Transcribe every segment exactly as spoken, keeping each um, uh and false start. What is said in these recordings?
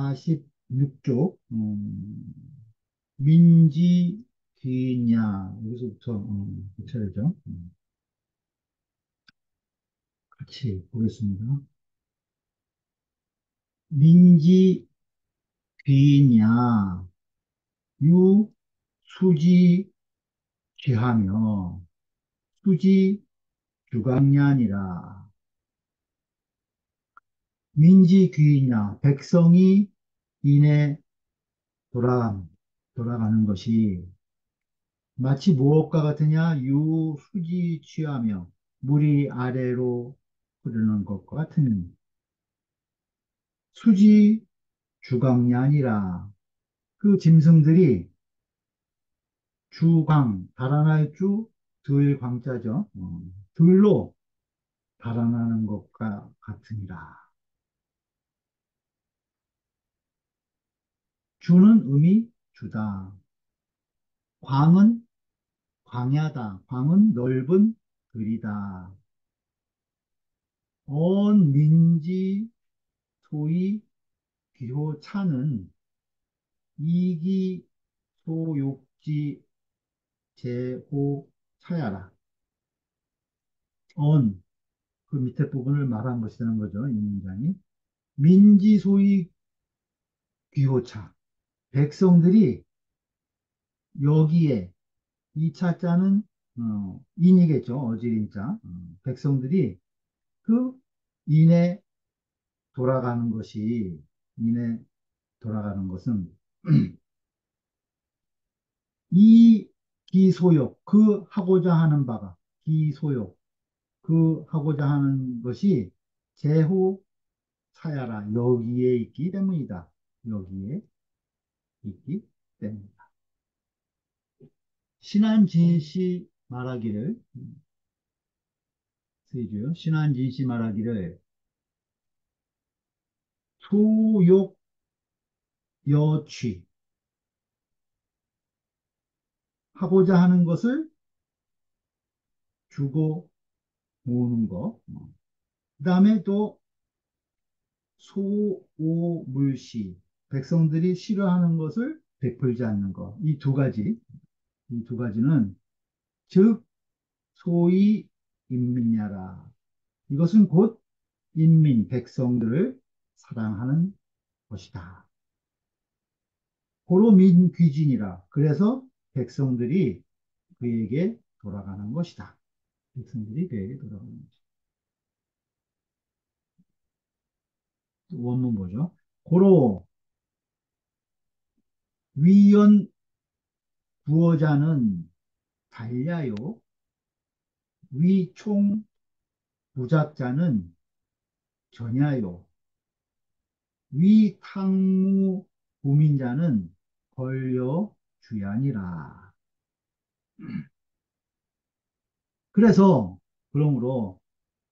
사십육 쪽, 음, 민지 귀냐, 여기서부터, 음, 고쳐야죠. 음, 같이 보겠습니다. 민지 귀냐, 유, 수지 귀하며, 수지 주강냐니라. 민지 귀냐, 백성이 인해 돌아, 돌아가는 것이 마치 무엇과 같으냐? 유, 수지 취하며 물이 아래로 흐르는 것과 같으니 수지 주강이 아니라 그 짐승들이 주강, 달아날 주, 들 광자죠. 어, 들로 달아나는 것과 같으니라. 주는 음이 주다. 광은 광야다. 광은 넓은 들이다. 온 민지 소위 기호차는 이기 소욕지 제호 차야라. 언, 그 밑에 부분을 말한 것이라는 거죠. 이 문장이. 민지소위 귀호차. 백성들이 여기에 이 차자는 어, 인이겠죠. 어지린자. 어, 백성들이 그 인에 돌아가는 것이 인에 돌아가는 것은 이 기소욕 그 하고자 하는 바가 기소욕 그 하고자 하는 것이 제후 사야라 여기에 있기 때문이다. 여기에 있기 때문이다. 신한진시 말하기를 세주요. 신한진시 말하기를 소욕 여취 하고자 하는 것을 주고 모으는 것. 그 다음에 또 소오물시 백성들이 싫어하는 것을 베풀지 않는 것. 이 두 가지, 이 두 가지는 즉 소위 인민야라. 이것은 곧 인민, 백성들을 사랑하는 것이다. 고로 민귀진이라. 그래서 백성들이 그에게 돌아가는 것이다. 백성들이 그에게 돌아가는 것이다. 원문 보죠. 고로 위연 구어자는 달야요. 위총 부작자는 전야요. 위탕무 부민자는 벌려 주야니라. 그래서 그러므로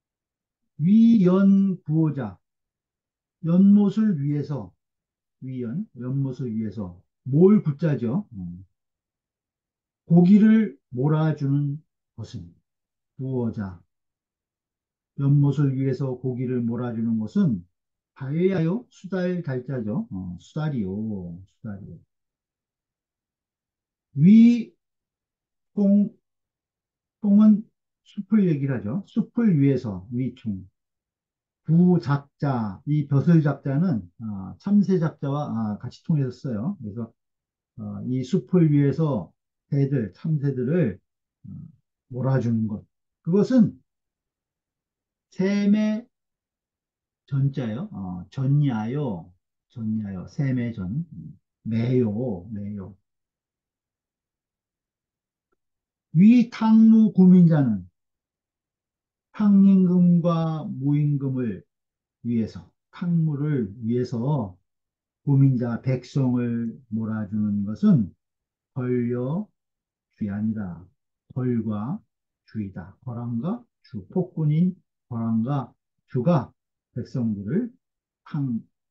위연 구호자 연못을 위해서 위연 연못을 위해서 뭘 붙자죠? 음, 고기를 몰아주는 것은 구호자 연못을 위해서 고기를 몰아주는 것은 달야요 수달 달자죠. 어, 수달이요 수달이요. 위 통, 통은 숲을 얘기를 하죠. 숲을 위해서 위총. 부작자, 이 벼슬 작자는 아, 참새 작자와 아, 같이 통해서 써요. 그래서 어, 이 숲을 위해서 새들, 참새들을 어, 몰아주는 것. 그것은 샘의 전자요. 어, 전야요. 전야요. 샘의 전. 매요. 매요. 위탕무 구민자는 탕임금과 무임금을 위해서, 탕무를 위해서 구민자 백성을 몰아주는 것은 벌려 주야니다. 벌과 주이다. 벌한과 주, 폭군인 벌한과 주가 백성들을 탕과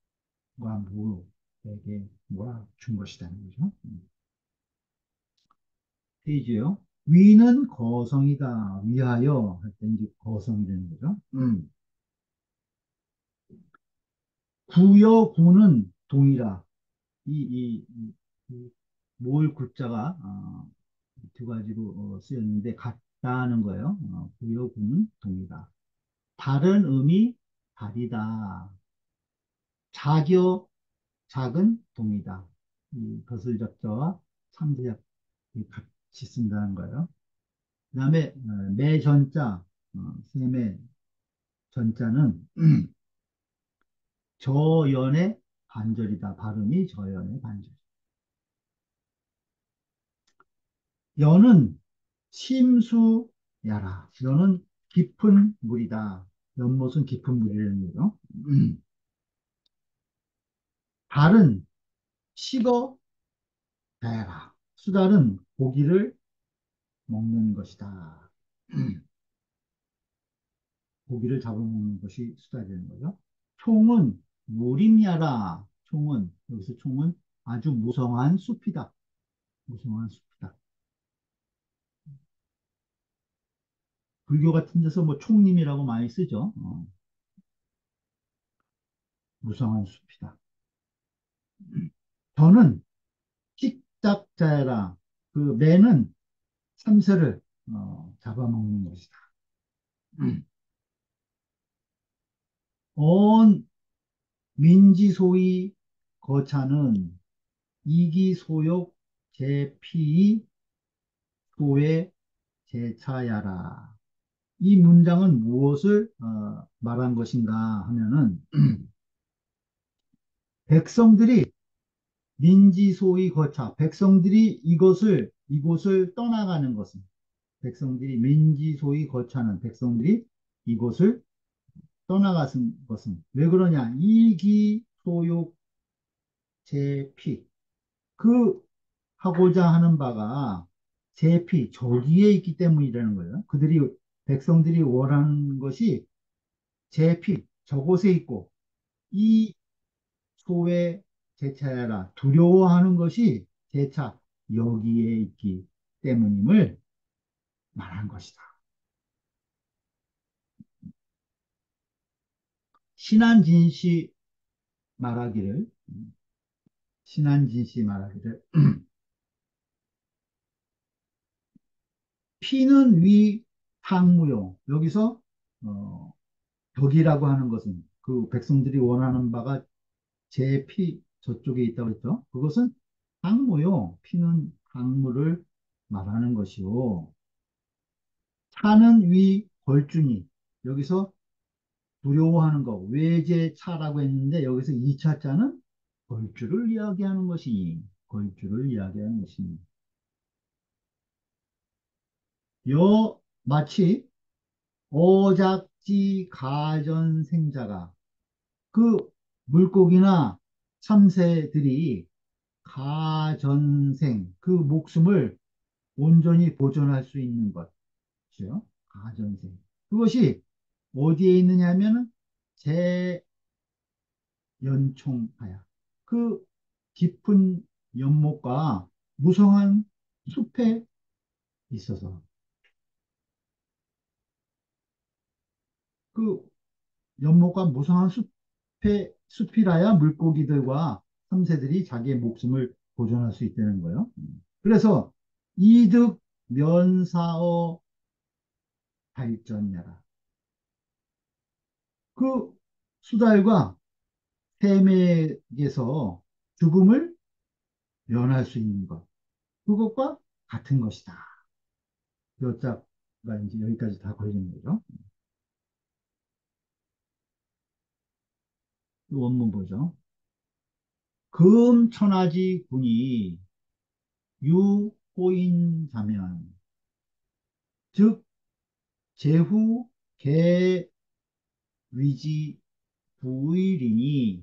무에게 몰아준 것이라는 거죠. 페이지요. 위는 거성이다. 위하여 할 때 이제 거성이 되는 거죠. 음. 구여 구는 동이라. 이, 이, 이, 이 모을 굴자가 어, 두 가지로 어, 쓰였는데 같다는 거예요. 어, 부여, 구는 동이다. 다른 의미 다리다. 작여, 작은 동이다. 이 거슬적자와 참대작 같이 쓴다는 거예요. 그 다음에 어, 매전자, 어, 셈의 전자는 저연의 반절이다. 발음이 저연의 반절. 연은 심수야라. 연은 깊은 물이다. 연못은 깊은 물이라는 거죠. 달은 식어 다야라. 수달은 고기를 먹는 것이다. 고기를 잡아먹는 것이 수달이라는 거죠. 총은 무림야라. 총은, 여기서 총은 아주 무성한 숲이다. 무성한 숲이다. 불교 같은 데서 뭐 총림이라고 많이 쓰죠. 어, 무성한 숲이다. 저는 식작자라. 그 매는 참새를 어, 잡아먹는 것이다. 음. 온 민지소위 거차는 이기소욕 제피 소의 제차야라. 이 문장은 무엇을 어, 말한 것인가 하면은 백성들이 민지소위 거차, 백성들이 이것을 이곳을 떠나가는 것은 백성들이 민지소위 거차는 백성들이 이곳을 떠나가는 것은 왜 그러냐? 이기소욕 제피 그 하고자 하는 바가 제피 저기에 있기 때문이라는 거예요. 그들이 백성들이 원하는 것이 제피 저곳에 있고 이 소의 제차야라 두려워하는 것이 제차 여기에 있기 때문임을 말한 것이다. 신한진씨 말하기를 신한진씨 말하기를 피는 위 항무용 여기서 어, 덕이라고 하는 것은 그 백성들이 원하는 바가 제 피 저쪽에 있다고 했죠. 그것은 항무요. 피는 항무를 말하는 것이요. 차는 위 걸주니 여기서 두려워하는 거 외제차라고 했는데 여기서 이 차자는 걸주를 이야기하는 것이니 걸주를 이야기하는 것이니 여 마치 어작지 가전생자가 그 물고기나 참새들이 가전생, 그 목숨을 온전히 보존할 수 있는 것이죠. 가전생. 그것이 어디에 있느냐 하면은 제연총하야. 그 깊은 연못과 무성한 숲에 있어서 그 연못과 무성한 숲에, 숲이라야 물고기들과 참새들이 자기의 목숨을 보존할 수 있다는 거예요. 그래서 이득 면사어 발전야라. 그 수달과 샘에게서 죽음을 면할 수 있는 것. 그것과 같은 것이다. 여자가 이제 여기까지 다 걸리는 거죠. 원문 보죠. 금천하지 군이 유호인자면 즉 제후 개위지 부의리니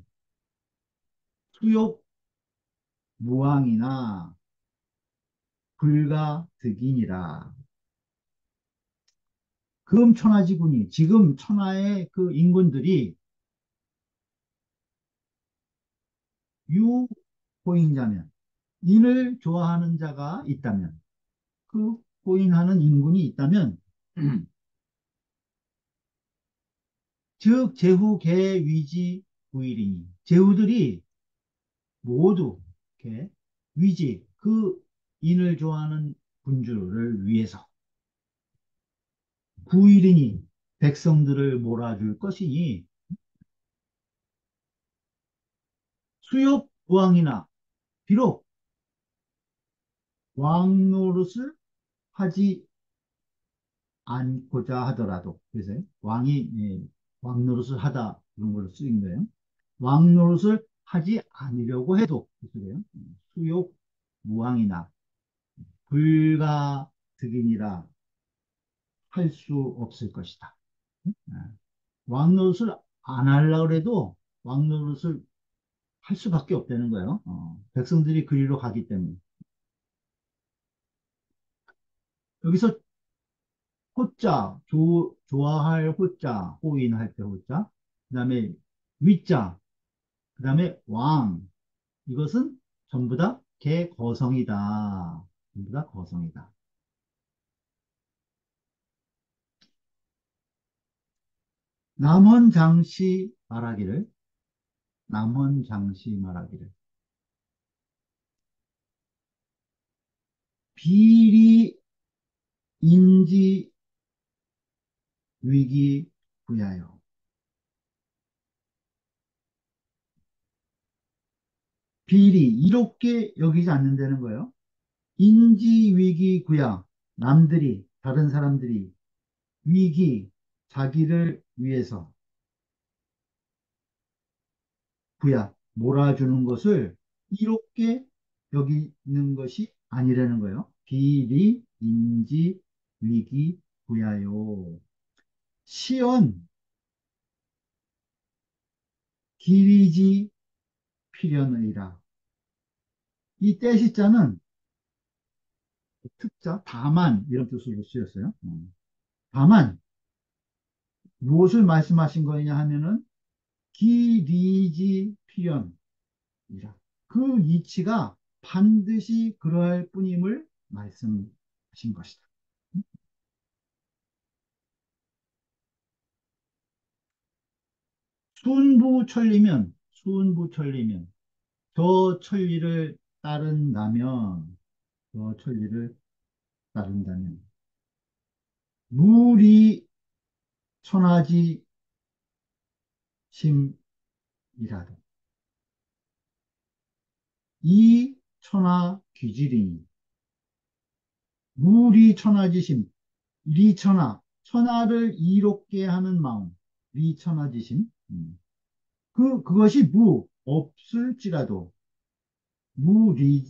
수욕 무왕이나 불가득이니라. 금천하지군이 지금 천하의 그 인군들이 유호인자면 인을 좋아하는 자가 있다면 그 호인하는 인군이 있다면 즉 제후 개위지 부일이니 제후들이 모두 이렇게 위지 그 인을 좋아하는 군주를 위해서 구일이니 백성들을 몰아줄 것이니 수욕 왕이나 비록 왕 노릇을 하지 않고자 하더라도 그래서 왕이 예, 왕 노릇을 하다 그런 걸로 쓰인 거예요. 왕 노릇을 하지 않으려고 해도 그래요. 수욕 무왕이나 불가득이니라 할 수 없을 것이다. 아, 왕 노릇을 안 하려고 해도 왕 노릇을 할 수밖에 없다는 거예요. 어, 백성들이 그리로 가기 때문에. 여기서 호자, 조, 좋아할 호자, 호인할 때 호자, 그 다음에 위자, 그 다음에 왕. 이것은 전부 다 개거성이다. 전부 다 거성이다. 남헌장씨 말하기를, 남헌장씨 말하기를, 비리 인지 위기 부야요. 비리, 이롭게 여기지 않는다는 거예요. 인지 위기 구야. 남들이, 다른 사람들이 위기, 자기를 위해서 구야, 몰아주는 것을 이롭게 여기는 것이 아니라는 거예요. 비리, 인지, 위기, 구야요. 시언, 기리지, 필연의라. 이 떼시자는 특자, 다만, 이런 뜻으로 쓰였어요. 음. 다만, 무엇을 말씀하신 거냐 하면은, 기리지 필연, 이라. 그 이치가 반드시 그러할 뿐임을 말씀하신 것이다. 순부천리면, 순부천리면, 저 천리를 따른다면, 저 천리를 따른다면, 무리 천하지 심이라도, 이 천하 귀질이니, 무리 천하지심, 리천하, 천하를 이롭게 하는 마음, 리천하지심, 음. 그, 그것이 무, 없을지라도, 무리,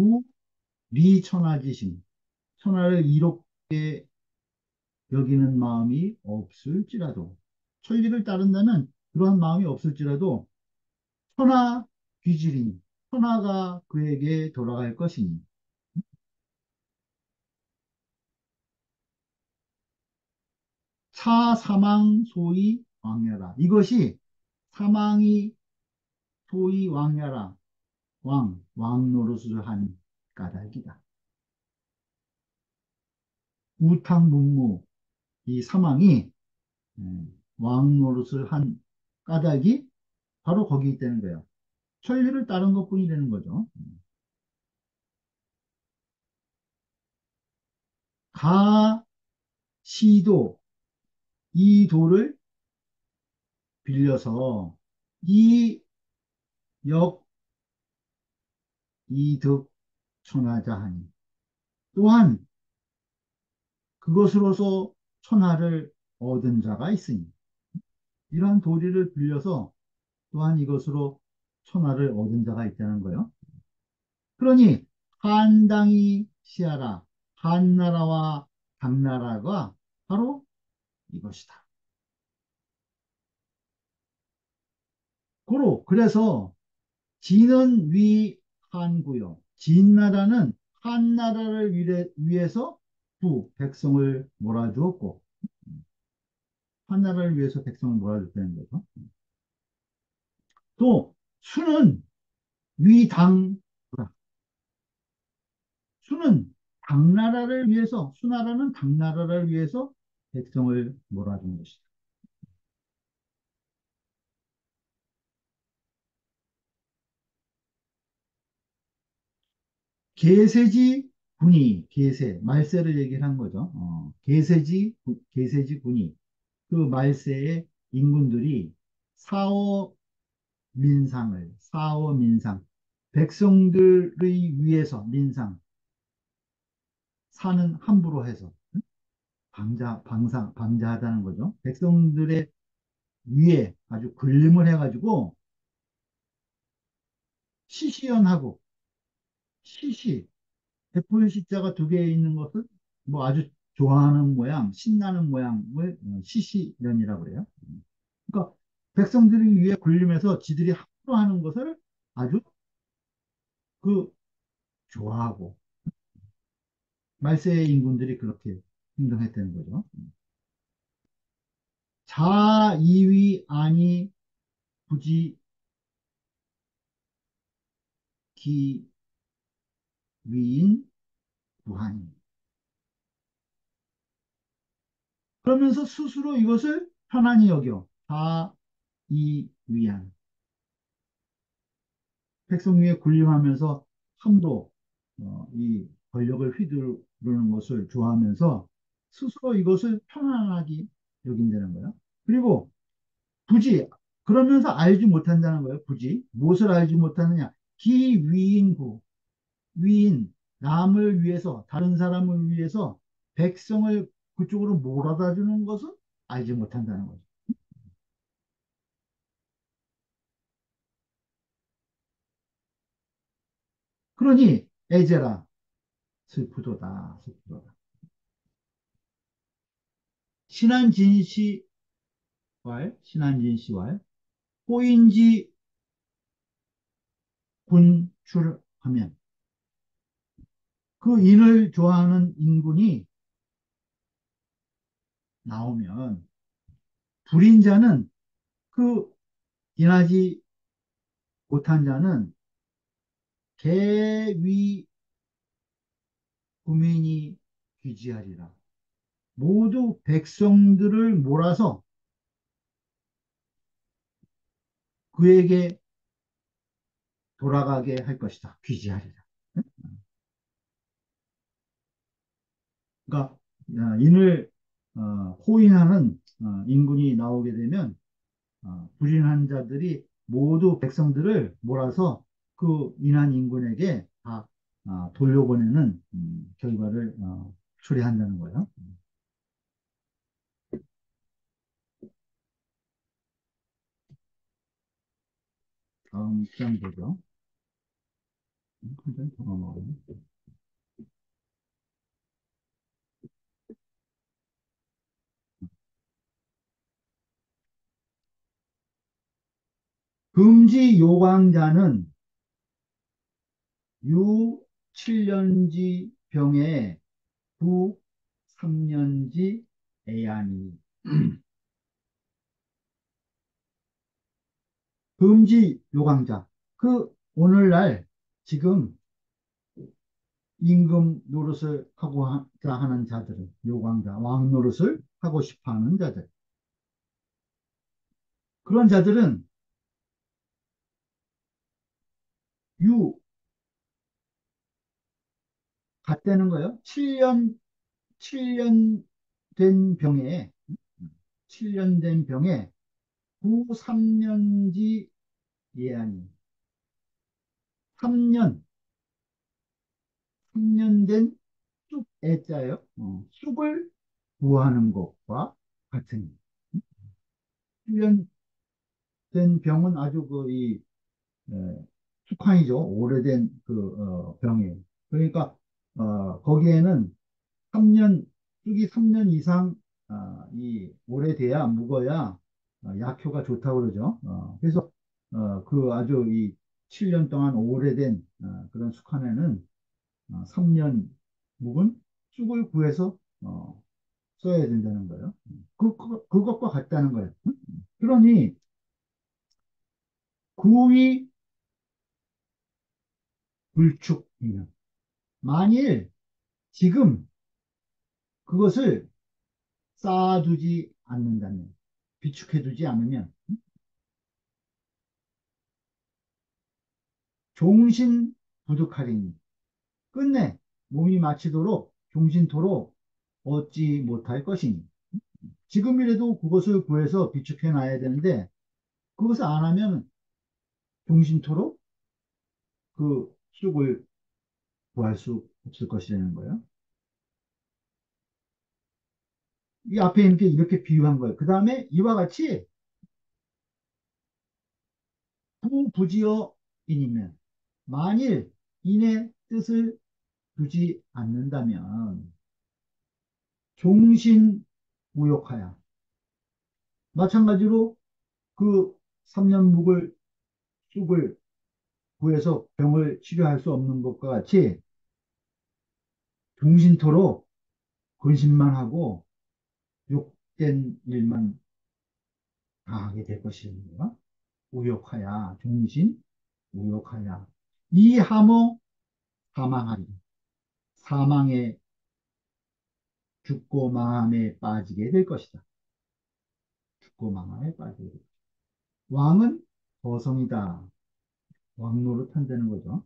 무리천하지심, 천하를 이롭게 여기는 마음이 없을지라도, 천리를 따른다면 그러한 마음이 없을지라도, 천하 귀질이니, 천하가 그에게 돌아갈 것이니, 차 사망 소위 왕야라. 이것이 사망이 소위 왕야라. 왕, 왕 노릇을 한 까닭이다. 우탕문무, 이 사망이 음, 왕 노릇을 한 까닭이 바로 거기 있다는 거예요. 천리를 따른 것뿐이라는 거죠. 가, 시도, 이 도를 빌려서 이 역, 이득 천하자 하니. 또한 그것으로서 천하를 얻은 자가 있으니. 이러한 도리를 빌려서 또한 이것으로 천하를 얻은 자가 있다는 거예요. 그러니 한당이 시하라. 한나라와 당나라가 바로 이것이다. 고로 그래서 진은 위 한구요. 진나라는 한나라를 위해, 위해서 부 백성을 몰아주었고 한나라를 위해서 백성을 몰아줬다는 거죠. 또 수는 위당 수는 당나라를 위해서 수나라는 당나라를 위해서 백성을 몰아준 것이다. 계세지 군이, 계세, 말세를 얘기를 한 거죠. 어, 계세지, 구- 계세지 군이, 그 말세의 인군들이 사어 민상을, 사어 민상, 백성들의 위해서 민상, 사는 함부로 해서, 응? 방자, 방상, 방자하다는 거죠. 백성들의 위에 아주 군림을 해가지고 시시연하고, 시시, 백불 시자가 두 개 있는 것을 뭐 아주 좋아하는 모양, 신나는 모양을 어, 시시연이라고 그래요. 그러니까 백성들이 위에 군림해서 지들이 함부로 하는 것을 아주 그 좋아하고 말세의 인군들이 그렇게 행동했다는 거죠. 자이위 아니 부지 기위인 부하니. 그러면서 스스로 이것을 편안히 여겨 자이위한 백성 위에 군림하면서 함도 어, 이 권력을 휘두르는 것을 좋아하면서 스스로 이것을 편안하게 여긴다는 거예요. 그리고 굳이 그러면서 알지 못한다는 거예요. 굳이 무엇을 알지 못하느냐? 기위인구 위인 남을 위해서 다른 사람을 위해서 백성을 그쪽으로 몰아다 주는 것은 알지 못한다는 거죠. 그러니 에제라 슬프도다 슬프도다. 신한진시왈 신한진시왈 호인지 군출하면 그 인을 좋아하는 인군이 나오면 불인자는 그 인하지 못한 자는 개위 구민이 귀지하리라. 모두 백성들을 몰아서 그에게 돌아가게 할 것이다. 귀지하리라. 그러니까 어, 인을 어, 호인하는 어, 인군이 나오게 되면 어, 불인한 자들이 모두 백성들을 몰아서 그 인한 인군에게 다 어, 돌려보내는 음, 결과를 어, 초래한다는 거예요. 다음 장 보죠. 음, 굉장히 더 넘어가네. 금지 요광자는 유 칠 년지 병에 구 삼 년지 애야니. 금지 요강자. 그 오늘날 지금 임금 노릇을 하고 하는 자들은 요강자, 왕 노릇을 하고 싶어 하는 자들. 그런 자들은 유 같다는 거예요. 칠 년, 칠 년 된 병에, 칠 년 된 병에 구 삼 년지 예안이. 삼 년, 삼 년 된 쑥 애자예요. 어, 쑥을 구하는 것과 같은. 칠 년 된 병은 아주 그, 이, 에, 숙환이죠. 오래된 그, 어, 병이에요. 그러니까, 어, 거기에는 삼 년, 쑥이 삼 년 이상, 아, 이, 오래돼야, 묵어야, 어, 약효가 좋다고 그러죠. 어, 그래서, 어, 그 아주 이 칠 년 동안 오래된, 어, 그런 숙환에는 어, 삼 년 묵은 쑥을 구해서, 어, 써야 된다는 거예요. 그, 그, 그것과 같다는 거예요. 그러니, 구위 불축이면, 만일 지금 그것을 쌓아두지 않는다면, 비축해두지 않으면, 종신 부득하리니, 끝내 몸이 마치도록 종신토록 얻지 못할 것이니 지금이라도 그것을 구해서 비축해 놔야 되는데 그것을 안 하면 종신토록 그 쑥을 구할 수 없을 것이라는 거예요. 이 앞에 있는 게 이렇게 비유한 거예요. 그 다음에 이와 같이 부부지어 인이면 만일 인의 뜻을 두지 않는다면 종신무욕하야. 마찬가지로 그 삼 년 묵을 쑥을 구해서 병을 치료할 수 없는 것과 같이 종신토록 근심만 하고 욕된 일만 당하게 될 것입니다. 우욕하야, 종신, 우욕하야. 이 하모 사망하리. 사망에 죽고 망함에 빠지게 될 것이다. 죽고 망함에 빠지게 될 것이다. 왕은 거성이다. 왕노릇 한다는 거죠.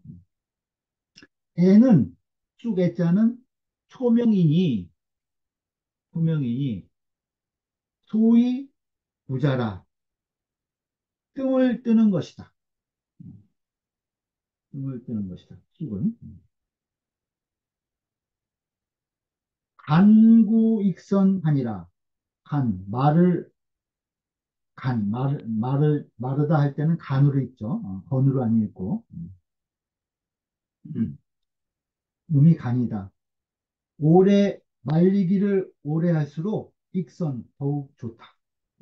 애는, 쑥 애자는 초명이니, 초명이니, 소위 부자라. 뜸을 뜨는 것이다. 뜸을 뜨는 것이다. 쑥은. 간구익선하니라. 간, 말을, 간, 말, 말을, 마르다 할 때는 간으로 읽죠. 어, 건으로 안 읽고. 음, 음이 간이다. 오래, 말리기를 오래 할수록 익선, 더욱 좋다.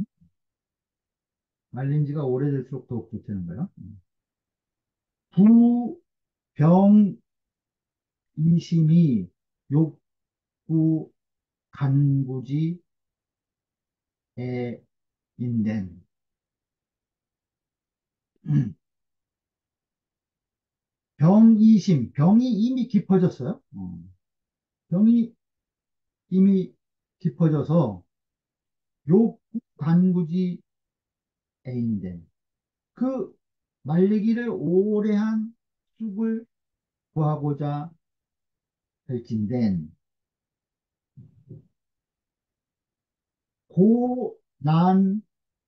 말린 지가 오래될수록 더욱 좋다는 거예요. 부, 병, 이심이, 욕구, 간구지, 에, 인된. 병이심, 병이 이미 깊어졌어요. 어. 병이 이미 깊어져서 욕구, 간구지, 애인된. 그 말리기를 오래 한 쑥을 구하고자 할진된 고난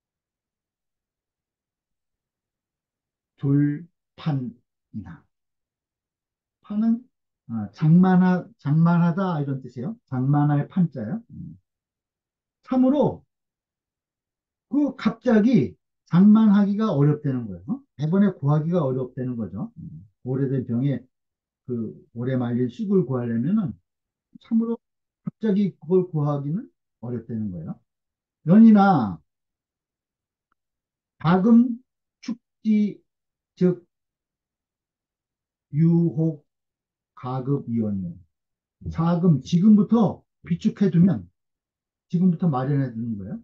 둘판이나 판은 아, 장만하, 장만하다 이런 뜻이에요. 장만할 판자요. 음. 참으로 그 갑자기 장만하기가 어렵다는 거예요. 어? 이번에 구하기가 어렵다는 거죠. 음. 오래된 병에 그 오래 말린 쑥을 구하려면은 참으로 갑자기 그걸 구하기는 어렵다는 거예요. 연이나 가금 축지 즉 유혹 가급이원이요. 자금 지금부터 비축해두면 지금부터 마련해두는 거예요.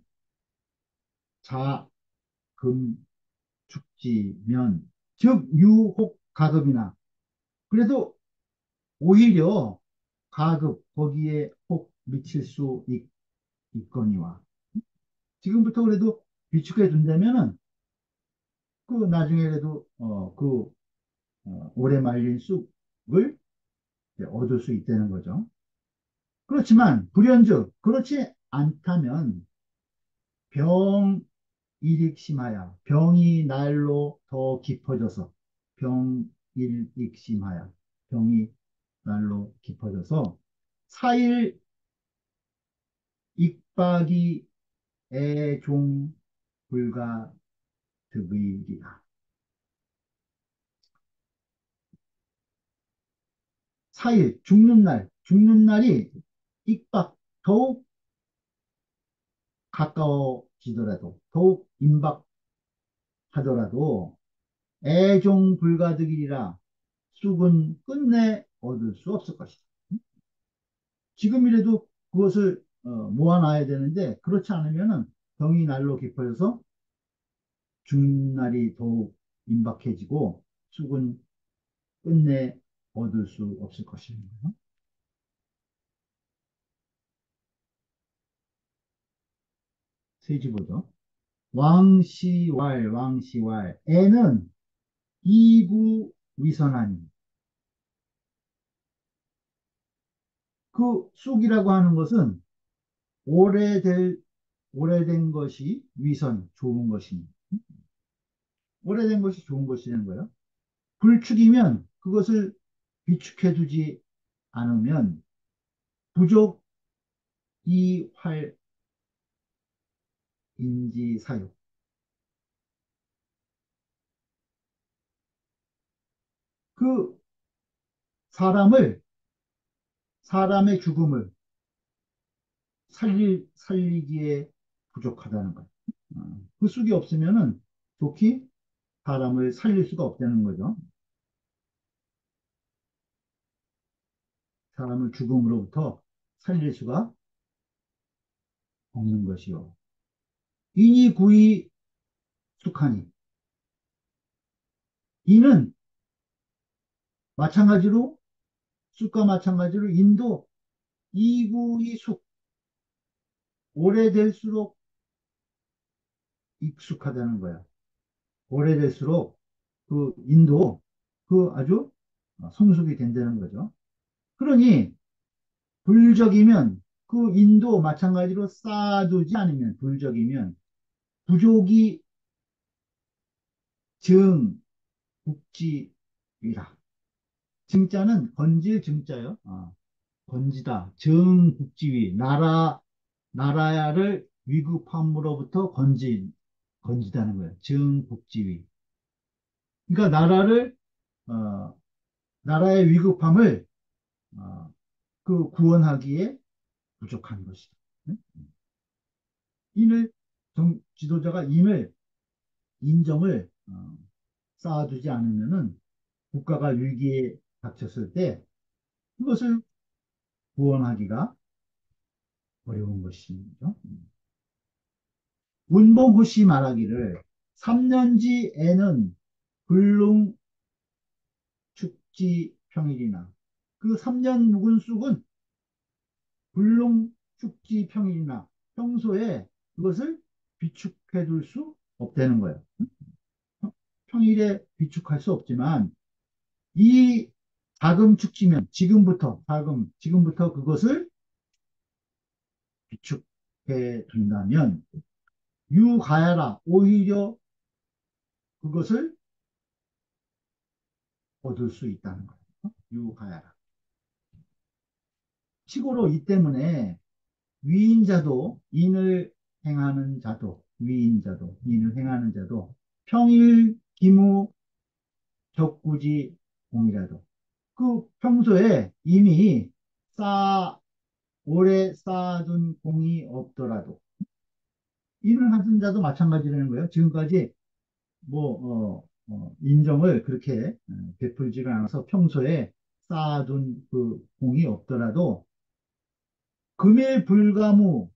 자금 축지면 즉 유혹 가급이나 그래도 오히려 가급 거기에 혹 미칠 수 있, 있거니와 지금부터 그래도 비축해 둔다면은 그 나중에라도 어, 그 어, 오래 말린 쑥을 얻을 수 있다는 거죠. 그렇지만 불현즉 그렇지 않다면 병 일익심하여 병이 날로 더 깊어져서 병일익심하여 병이 날로 깊어져서 사일 익박이 애종 불가 득의리라. 사일 죽는 날 죽는 날이 익박 더욱 가까워지더라도 더욱 임박하더라도 애종 불가득이라 쑥은 끝내 얻을 수 없을 것이다. 지금이라도 그것을 어, 모아놔야 되는데 그렇지 않으면은 병이 날로 깊어져서 죽는 날이 더욱 임박해지고 쑥은 끝내 얻을 수 없을 것입니다. 세지보죠. 왕시왈 왕시왈 애는 이부 위선하니 그 쑥이라고 하는 것은 오래될, 오래된 것이 위선, 좋은 것입니다. 오래된 것이 좋은 것이라는 거예요. 불축이면 그것을 비축해 두지 않으면 부족 이활 인지사유. 그 사람을, 사람의 죽음을 살리, 살리기에 부족하다는 거예요. 어, 그 쑥이 없으면은 좋게 사람을 살릴 수가 없다는 거죠. 사람을 죽음으로부터 살릴 수가 없는 것이요. 인이 구이 숙하니. 이는 마찬가지로, 쑥과 마찬가지로 인도 이구이 숙, 오래될수록 익숙하다는 거야. 오래될수록 그 인도, 그 아주 성숙이 된다는 거죠. 그러니 불적이면 그 인도 마찬가지로 쌓아두지 않으면 불적이면 부족이 증, 국지위라. 증자는 건질 증자요. 아, 건지다. 증국지위. 나라, 나라야를 위급함으로부터 건지, 건지다는 거예요. 증국지위. 그러니까 나라를, 어, 나라의 위급함을, 어, 그 구원하기에 부족한 것이다. 응? 인을, 정, 지도자가 인을, 인정을, 어, 쌓아두지 않으면은 국가가 위기에 닥쳤을 때 그것을 구원하기가 어려운 것이죠. 문봉후 씨 말하기를 삼년지에는 불능 축지 평일이나 그 삼 년 묵은 쑥은 불능 축지 평일이나 평소에 그것을 비축해 둘 수 없다는 거예요. 평일에 비축할 수 없지만 이 자금 축지면 지금부터 자금 지금부터 그것을 비축해 둔다면 유가야라 오히려 그것을 얻을 수 있다는 거예요. 유가야라. 치고로 이 때문에 위인자도 인을 행하는 자도 위인자도 인을 행하는 자도 평일 기무 격구지 공이라도 그 평소에 이미 쌓아 오래 쌓아둔 공이 없더라도 인을 하는 자도 마찬가지라는 거예요. 지금까지 뭐 어, 어, 인정을 그렇게 어, 베풀지를 않아서 평소에 쌓아둔 그 공이 없더라도 금일 불가무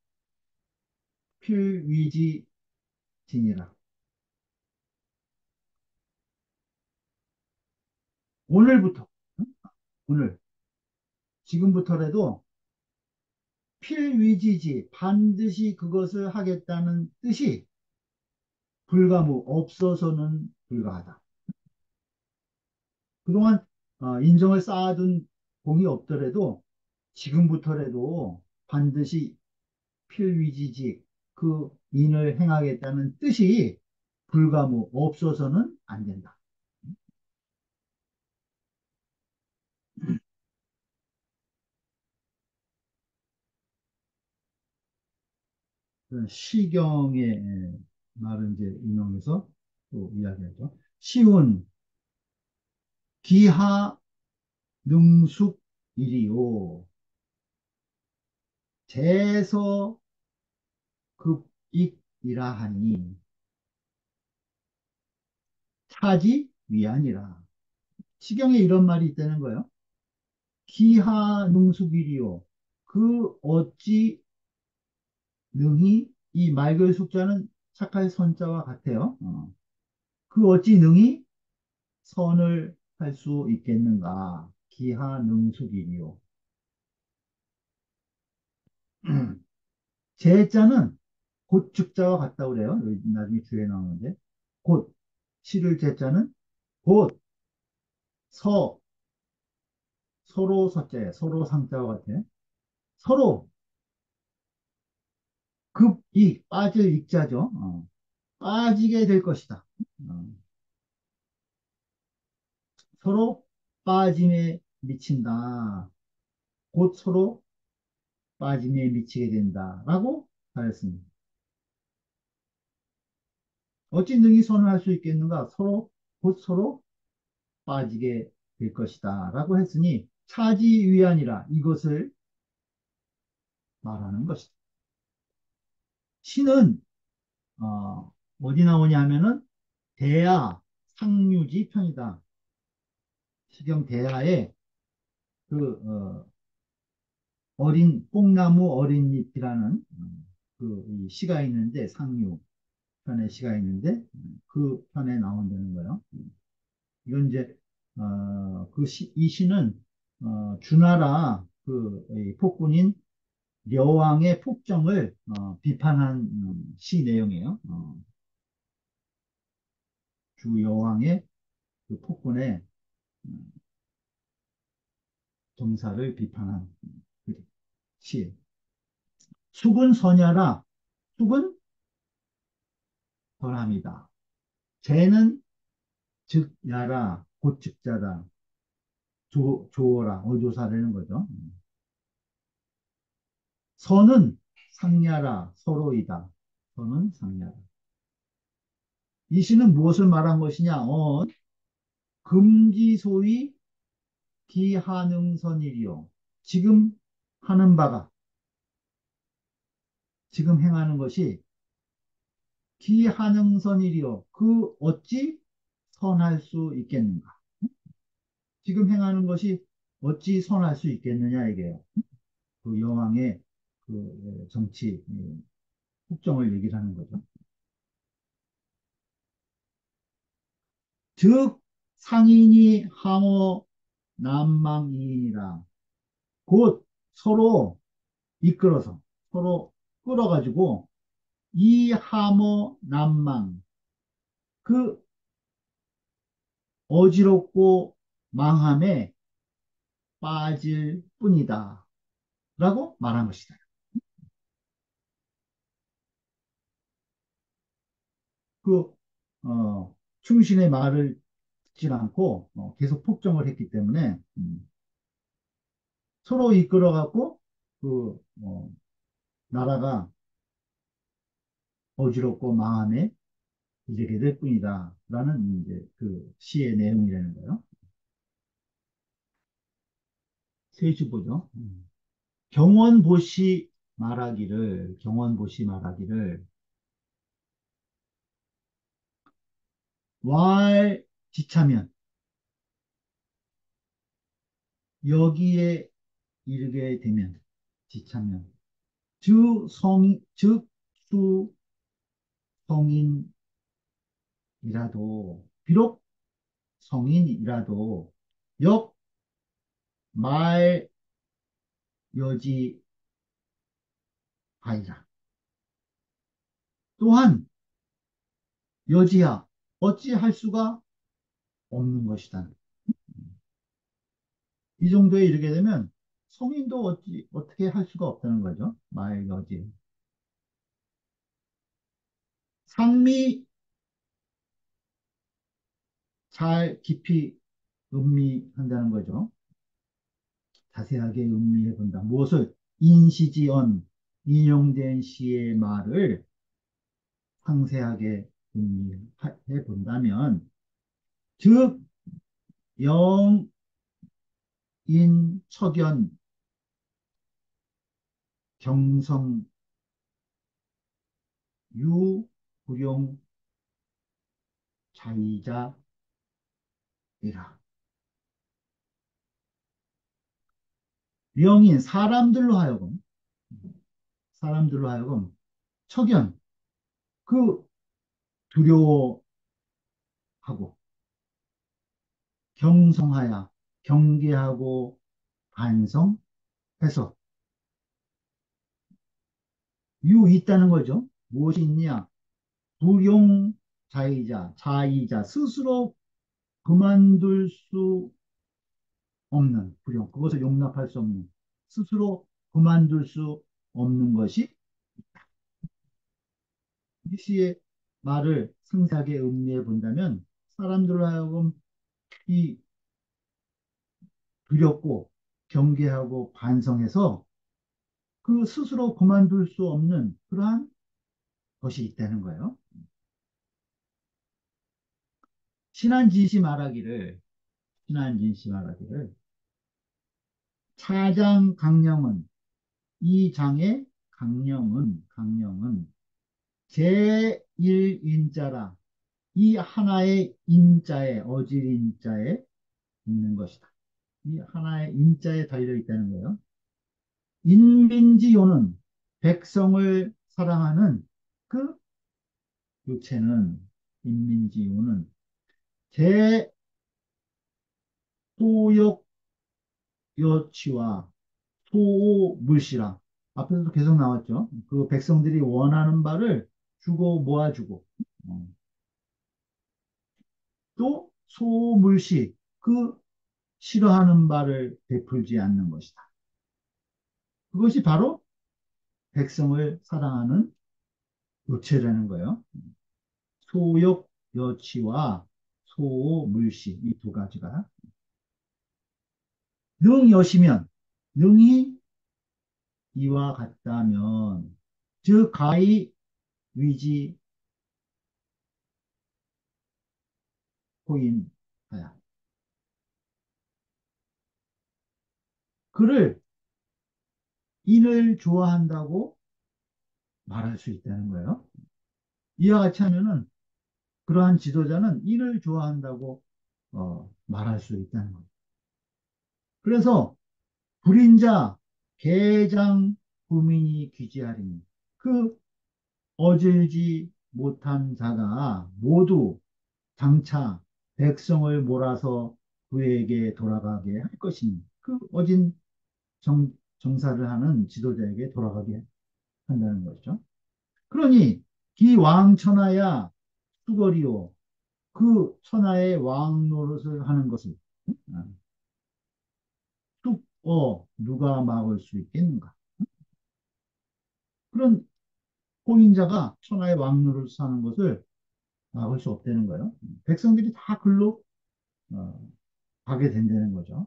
필위지진이라. 오늘부터, 응? 오늘, 지금부터라도 필위지지, 반드시 그것을 하겠다는 뜻이 불가무, 없어서는 불가하다. 그동안 어, 인정을 쌓아둔 공이 없더라도 지금부터라도 반드시 필위지지, 그 인을 행하겠다는 뜻이 불가무, 없어서는 안 된다. 시경의 말을 이제 인용해서 또 이야기하죠. 시운 기하 능숙 일이요 재서 급익이라 하니 차지 위안이라. 시경에 이런 말이 있다는 거예요. 기하 능숙 일이요 그 어찌 능히 이 말글 숙자는 착할 선자와 같아요. 어. 그 어찌 능히 선을 할 수 있겠는가? 기하 능숙 일이요. 제자는 곧 죽자와 같다고 그래요. 여기 나중에 주에 나오는데. 곧, 치를 제자는 곧, 서, 서로 서자에 서로 상자와 같아요. 서로 급이 빠질 익자죠. 어, 빠지게 될 것이다. 어, 서로 빠짐에 미친다. 곧 서로 빠짐에 미치게 된다라고 하였습니다. 어찌 능히 선을 할 수 있겠는가? 서로 곧 서로 빠지게 될 것이다라고 했으니 차지위안이라 이것을 말하는 것이다. 시는 어, 어디 나오냐 하면은 대하 상류지 편이다. 시경 대하에 그 어, 어린 뽕나무 어린 잎이라는 그 시가 있는데 상류 편에 시가 있는데 그 편에 나온다는 거예요. 이건 이제 어, 그 시, 이 시는 어, 주나라 그 폭군인 려왕의 폭정을 어, 비판한 음, 시 내용이에요. 어, 주 여왕의 그 폭군의 음, 정사를 비판한 그 시. 숙은 서냐라. 숙은 벌함이다. 재는 즉 야라 곧 즉자다. 조, 조어라 어조사라는 거죠. 서는 상냐라 서로이다. 서는 상냐라. 이 시는 무엇을 말한 것이냐? 어, 금지소위 기하능선이리요. 지금 하는 바가, 지금 행하는 것이 기하능선이리요. 그 어찌 선할 수 있겠는가? 지금 행하는 것이 어찌 선할 수 있겠느냐 이게요. 그 여왕의 그 정치 국정을 얘기를 하는 거죠. 즉 상인이 항어 난망이니라. 곧 서로 이끌어서 서로 끌어가지고 이 함어 난망 그 어지럽고 망함에 빠질 뿐이다 라고 말한 것이다. 그 어, 충신의 말을 듣지 않고 어, 계속 폭정을 했기 때문에 음, 서로 이끌어갖고 그 어, 나라가 어지럽고 망함에 이르게 될 뿐이다 라는 이제 그 시의 내용이라는 거예요. 세주 보죠. 음. 경원보시 말하기를 경원보시 말하기를 왈 지차면 여기에 이르게 되면 지차면 주 성, 즉 수 성인이라도 비록 성인이라도 역 말 여지 하이라 또한 여지야 어찌할 수가 없는 것이다. 이 정도에 이르게 되면 성인도 어찌 어떻게 할 수가 없다는 거죠. 말 여지 상미 잘 깊이 음미한다는 거죠. 자세하게 음미해 본다. 무엇을? 인시지언, 인용된 시의 말을 상세하게 음미해 본다면, 즉, 영, 인, 척연, 경성, 유, 불용, 자의자이라. 명인, 사람들로 하여금, 사람들로 하여금, 척연, 그 두려워하고, 경성하여, 경계하고, 반성해서, 유 있다는 거죠. 무엇이 있냐? 불용자이자, 자이자, 스스로 그만둘 수 없는 불용, 그것을 용납할 수 없는, 스스로 그만둘 수 없는 것이 이 시의 말을 상세하게 음미해 본다면 사람들로 하여금 이 두렵고 경계하고 반성해서 그 스스로 그만둘 수 없는 그러한 것이 있다는 거예요. 신한진시 말하기를 신한진시 말하기를 차장 강령은 이 장의 강령은 강령은 제일 인자라 이 하나의 인자에 어질 인자에 있는 것이다. 이 하나의 인자에 달려 있다는 거예요. 인민지요는 백성을 사랑하는 그 유체는 인민지요는 제도역 여치와 소물시라 앞에서도 계속 나왔죠. 그 백성들이 원하는 바를 주고 모아주고 어, 또 소물시 그 싫어하는 바를 베풀지 않는 것이다. 그것이 바로 백성을 사랑하는 요체라는 거예요. 소욕 여치와 소물시 이 두 가지가 능여시면 능이 이와 같다면 즉 가히 위지 호인하야 그를 인을 좋아한다고 말할 수 있다는 거예요. 이와 같이 하면은 그러한 지도자는 인을 좋아한다고 어, 말할 수 있다는 거예요. 그래서 불인자 개장 부민이 귀지하리니 그 어질지 못한 자가 모두 장차 백성을 몰아서 그에게 돌아가게 할 것이니 그 어진 정, 정사를 하는 지도자에게 돌아가게 한다는 거죠. 그러니 기왕천하야 수거리요 그 천하의 왕 노릇을 하는 것을 아, 뚝어 누가 막을 수 있겠는가? 그런 호인자가 천하의 왕 노릇을 하는 것을 막을 수 없다는 거예요. 백성들이 다 글로 어, 가게 된다는 거죠.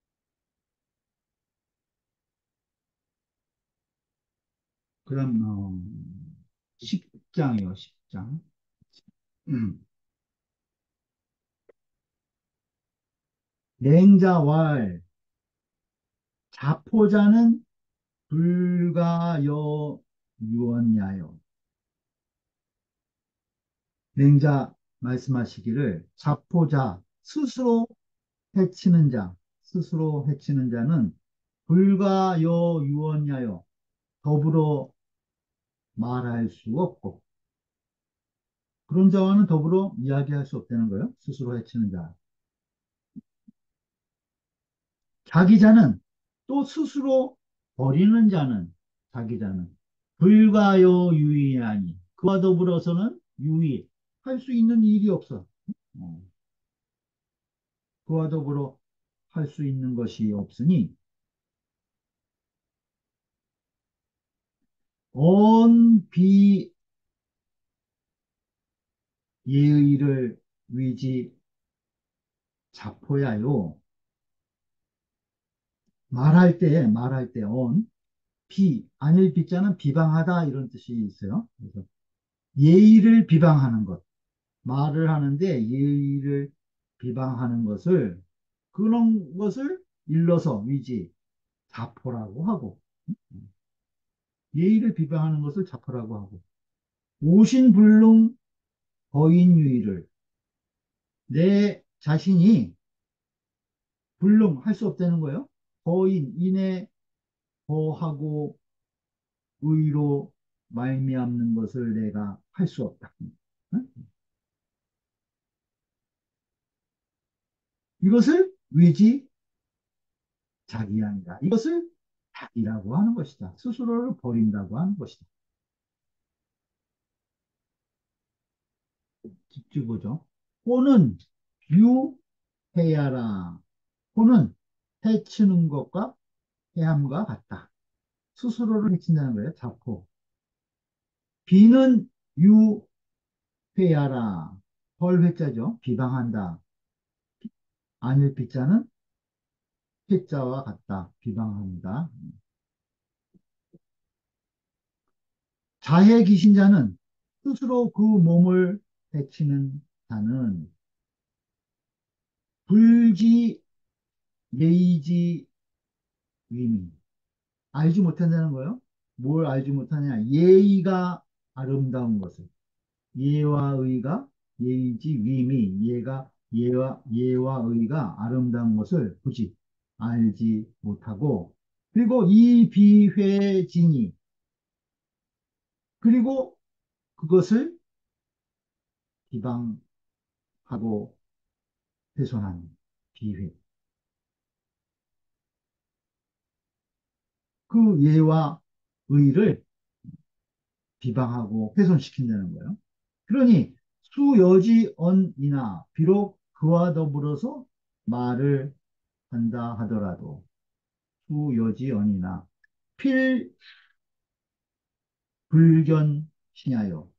그다음 어, 십장이요, 십장. 음. 맹자왈 자포자는 불가여 유언야요. 맹자 말씀하시기를 자포자 스스로 해치는 자 스스로 해치는 자는 불가여 유언야요 더불어 말할 수 없고 그런 자와는 더불어 이야기할 수 없다는 거예요. 스스로 해치는 자. 자기 자는 또 스스로 버리는 자는 자기 자는 불가요 유의하니 그와 더불어서는 유의 할 수 있는 일이 없어. 어, 그와 더불어 할 수 있는 것이 없으니 언비 예의를 위지 자포야요. 말할 때 말할 때언 비 아닐 비자는 비방하다 이런 뜻이 있어요. 그래서 예의를 비방하는 것 말을 하는데 예의를 비방하는 것을 그런 것을 일러서 위지 자포라고 하고 예의를 비방하는 것을 자포라고 하고 오신불능 거인유의를 내 자신이 불능할 수 없다는 거예요. 거인 인의 거하고 의로 말미암는 것을 내가 할 수 없다. 응? 이것을 위지 자기한다. 이것을 자기라고 하는 것이다. 스스로를 버린다고 하는 것이다. 집중 보죠. 호는 유해야라. 호는 해치는 것과 해함과 같다. 스스로를 해친다는 거예요. 자포. 비는 유회하라. 헐회자죠. 비방한다. 아닐 비자는 회자와 같다. 비방합니다. 자해 기신자는 스스로 그 몸을 해치는 자는 불지 예의지 위미. 알지 못한다는 거예요. 뭘 알지 못하냐? 예의가 아름다운 것을. 예와 의가 예의지 위미. 예가 예와 예와 의가 아름다운 것을 굳이 알지 못하고 그리고 이 비회진이 그리고 그것을 비방하고 훼손한 비회. 그 예와 의를 비방하고 훼손시킨다는 거예요. 그러니 수여지언이나 비록 그와 더불어서 말을 한다 하더라도 수여지언이나 필불견시냐요.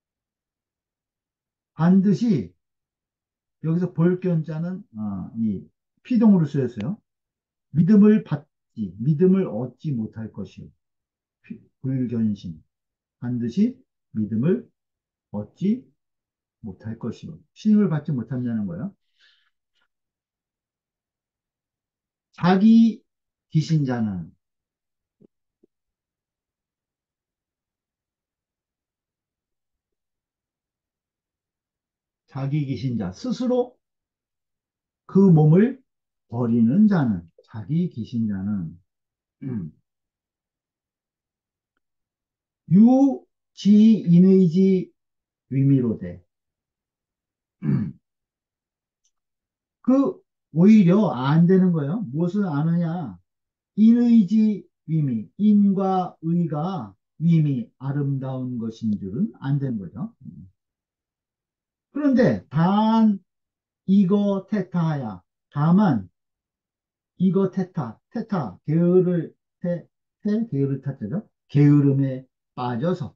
반드시 여기서 볼견자는 아, 이 피동으로 쓰였어요. 믿음을 받지, 믿음을 얻지 못할 것이요. 피- 불견신. 반드시 믿음을 얻지 못할 것이요. 신임을 받지 못한다는 거예요. 자기 기신자는 자기 기신자 스스로 그 몸을 버리는 자는 자기 기신자는 음, 유지인의지 위미로되 음, 그 오히려 안 되는 거예요. 무엇을 아느냐? 인의지 위미, 인과 의가 위미 아름다운 것인 줄은 안 되는 거죠. 그런데 단 이거 테타야. 다만 이거 테타, 테타 게으를 테, 테 게으를 타자죠. 게으름에 빠져서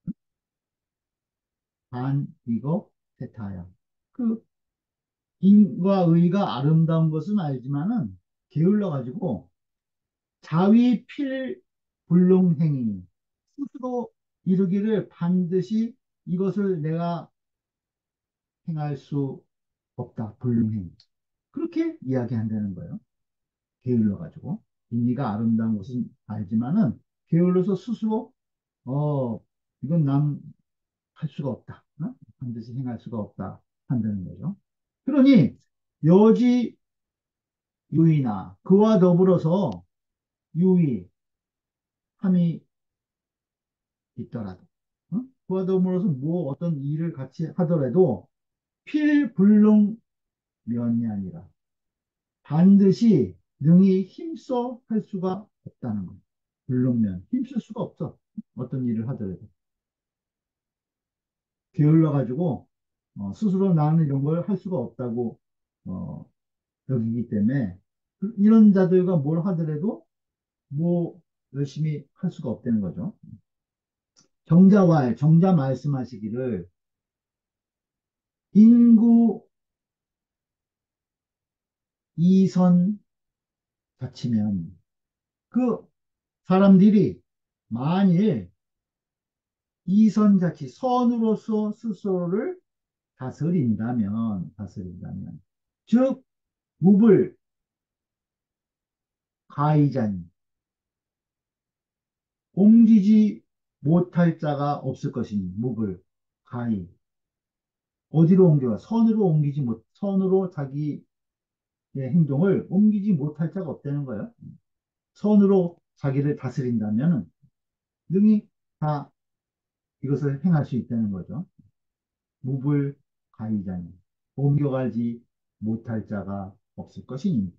단 이거 테타야. 그 인과 의가 아름다운 것은 알지만은 게을러 가지고 자위 필불능행위 스스로 이루기를 반드시 이것을 내가 행할 수 없다. 불능행. 그렇게 이야기한다는 거예요. 게을러 가지고 인리가 아름다운 것은 알지만은 게을러서 스스로 어 이건 난 할 수가 없다. 어? 반드시 행할 수가 없다 한다는 거죠. 그러니 여지 유의나 그와 더불어서 유의 함이 있더라도 어? 그와 더불어서 뭐 어떤 일을 같이 하더라도 필불능 면이 아니라 반드시 능히 힘써 할 수가 없다는 거예요. 불능면 힘쓸 수가 없어. 어떤 일을 하더라도 게을러 가지고 어, 스스로 나는 이런 걸 할 수가 없다고 어, 여기기 때문에 그- 이런 자들과 뭘 하더라도 뭐 열심히 할 수가 없다는 거죠. 정자왈 정자 말씀하시기를 인구 이선 자치면 그 사람들이 만일 이선 자치 선으로서 스스로를 다스린다면 다스린다면 즉 무불 가이잔 옮기지 못할 자가 없을 것이니 무불 가히 어디로 옮겨가 선으로 옮기지 못 선으로 자기의 행동을 옮기지 못할 자가 없다는 거예요. 선으로 자기를 다스린다면 능히 다 이것을 행할 수 있다는 거죠. 무불 가이자니 옮겨가지 못할 자가 없을 것이니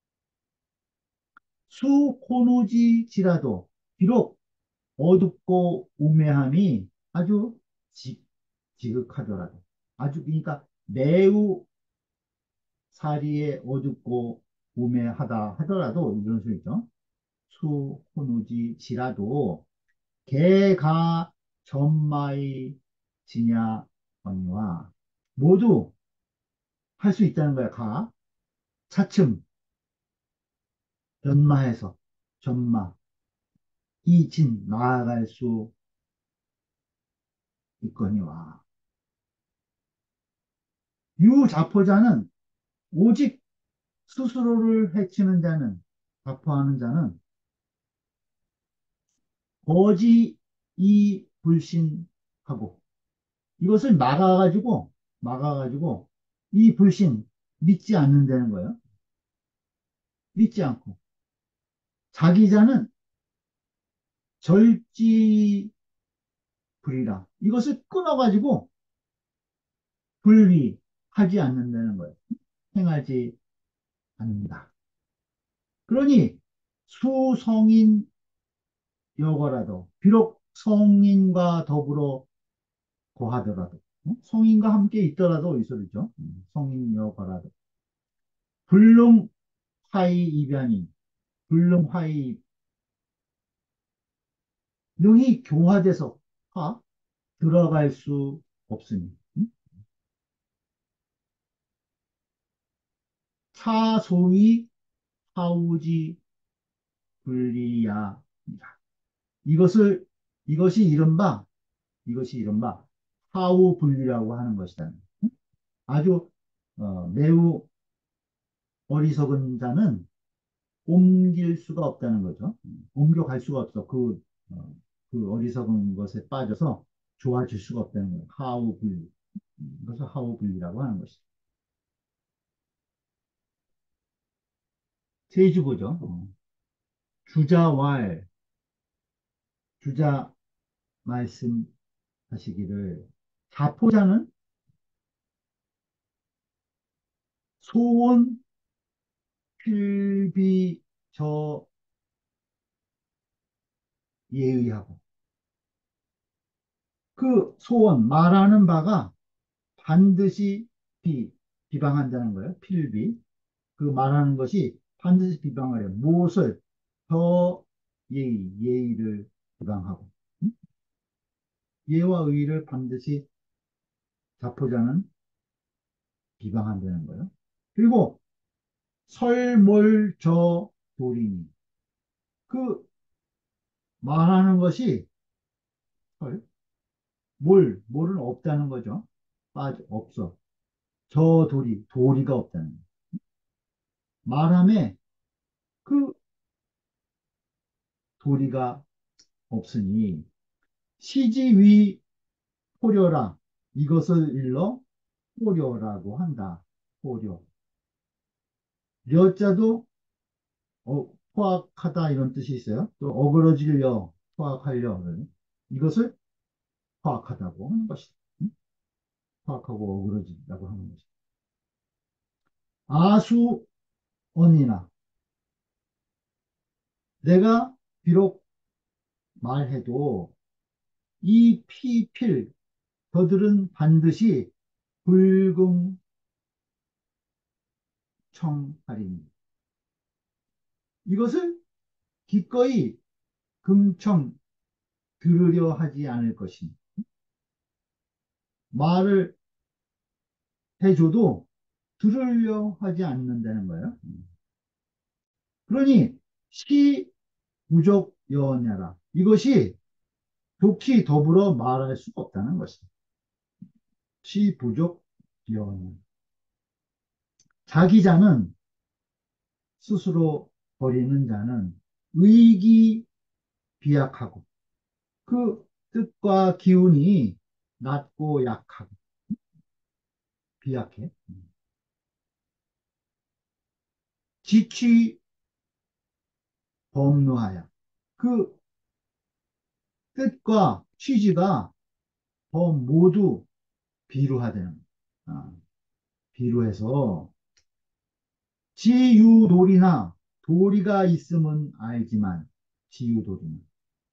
수고누지지라도 비록 어둡고 우매함이 아주 지, 지극하더라도 아주 그러니까 매우 사리에 어둡고 우매하다 하더라도 이런 소리죠. 수, 호누지, 지라도 개가 전마이 지냐 언니와 모두 할 수 있다는 거야. 가 차츰 연마해서 전마 이진 나아갈 수 있거니와 유자포자는 오직 스스로를 해치는 자는 자포하는 자는 거지 이 불신하고 이것을 막아가지고 막아가지고 이 불신 믿지 않는다는 거예요. 믿지 않고 자기자는 절지 불이라 이것을 끊어가지고 불리하지 않는다는 거예요. 행하지 않는다. 그러니 수성인 여거라도 비록 성인과 더불어 거하더라도 어? 성인과 함께 있더라도 이 소리죠. 음, 성인 여거라도 불능 화이 이변이 불능 화이 능이 교화돼서 화 들어갈 수 없으니 음? 차소위 하우지 불리야 이것을 이것이 이른바 이것이 이른바 하우 분리라고 하는 것이다. 아주 어, 매우 어리석은 자는 옮길 수가 없다는 거죠. 옮겨갈 수가 없어. 그, 어, 그 어리석은 것에 빠져서 좋아질 수가 없다는 거예요. 하우 분리. 그래서 하우 분리라고 하는 것이죠. 세주보죠. 어. 주자왈, 주자 말씀하시기를 자포자는 소원 필비 저 예의하고 그 소원 말하는 바가 반드시 비 비방한다는 거예요. 필비 그 말하는 것이 반드시 비방을 해요. 무엇을 저 예의 예의를 비방하고 음? 예와 의를 반드시 자포자는 비방한다는 거예요. 그리고 설몰저 도리니 그 말하는 것이 설, 몰, 몰은 없다는 거죠. 빠져, 없어. 저 도리, 도리가 없다는 거예요. 말함에 그 도리가 없으니 시지위 포려라 이것을 일러 포려라고 한다. 포려. 려자도 어, 포악하다 이런 뜻이 있어요. 또 어그러지려, 포악하려 이것을 포악하다고 하는 것이다. 응? 포악하고 어그러지다고 하는 것이다. 아수 언니나 내가 비록 말해도 이 피필 저들은 반드시 불금청하리니 이것을 기꺼이 금청 들으려 하지 않을 것이니 말을 해줘도 들으려 하지 않는다는 거예요. 그러니 시 부족 여냐라 이것이 좋게 더불어 말할 수가 없다는 것입니다. 시 부족 여냐 자기자는 스스로 버리는 자는 의기 비약하고 그 뜻과 기운이 낮고 약하고 비약해 지취 범루하여 그 뜻과 취지가 더 모두 비루하다는 아, 비루해서 지유도리나 도리가 있음은 알지만 지유도리는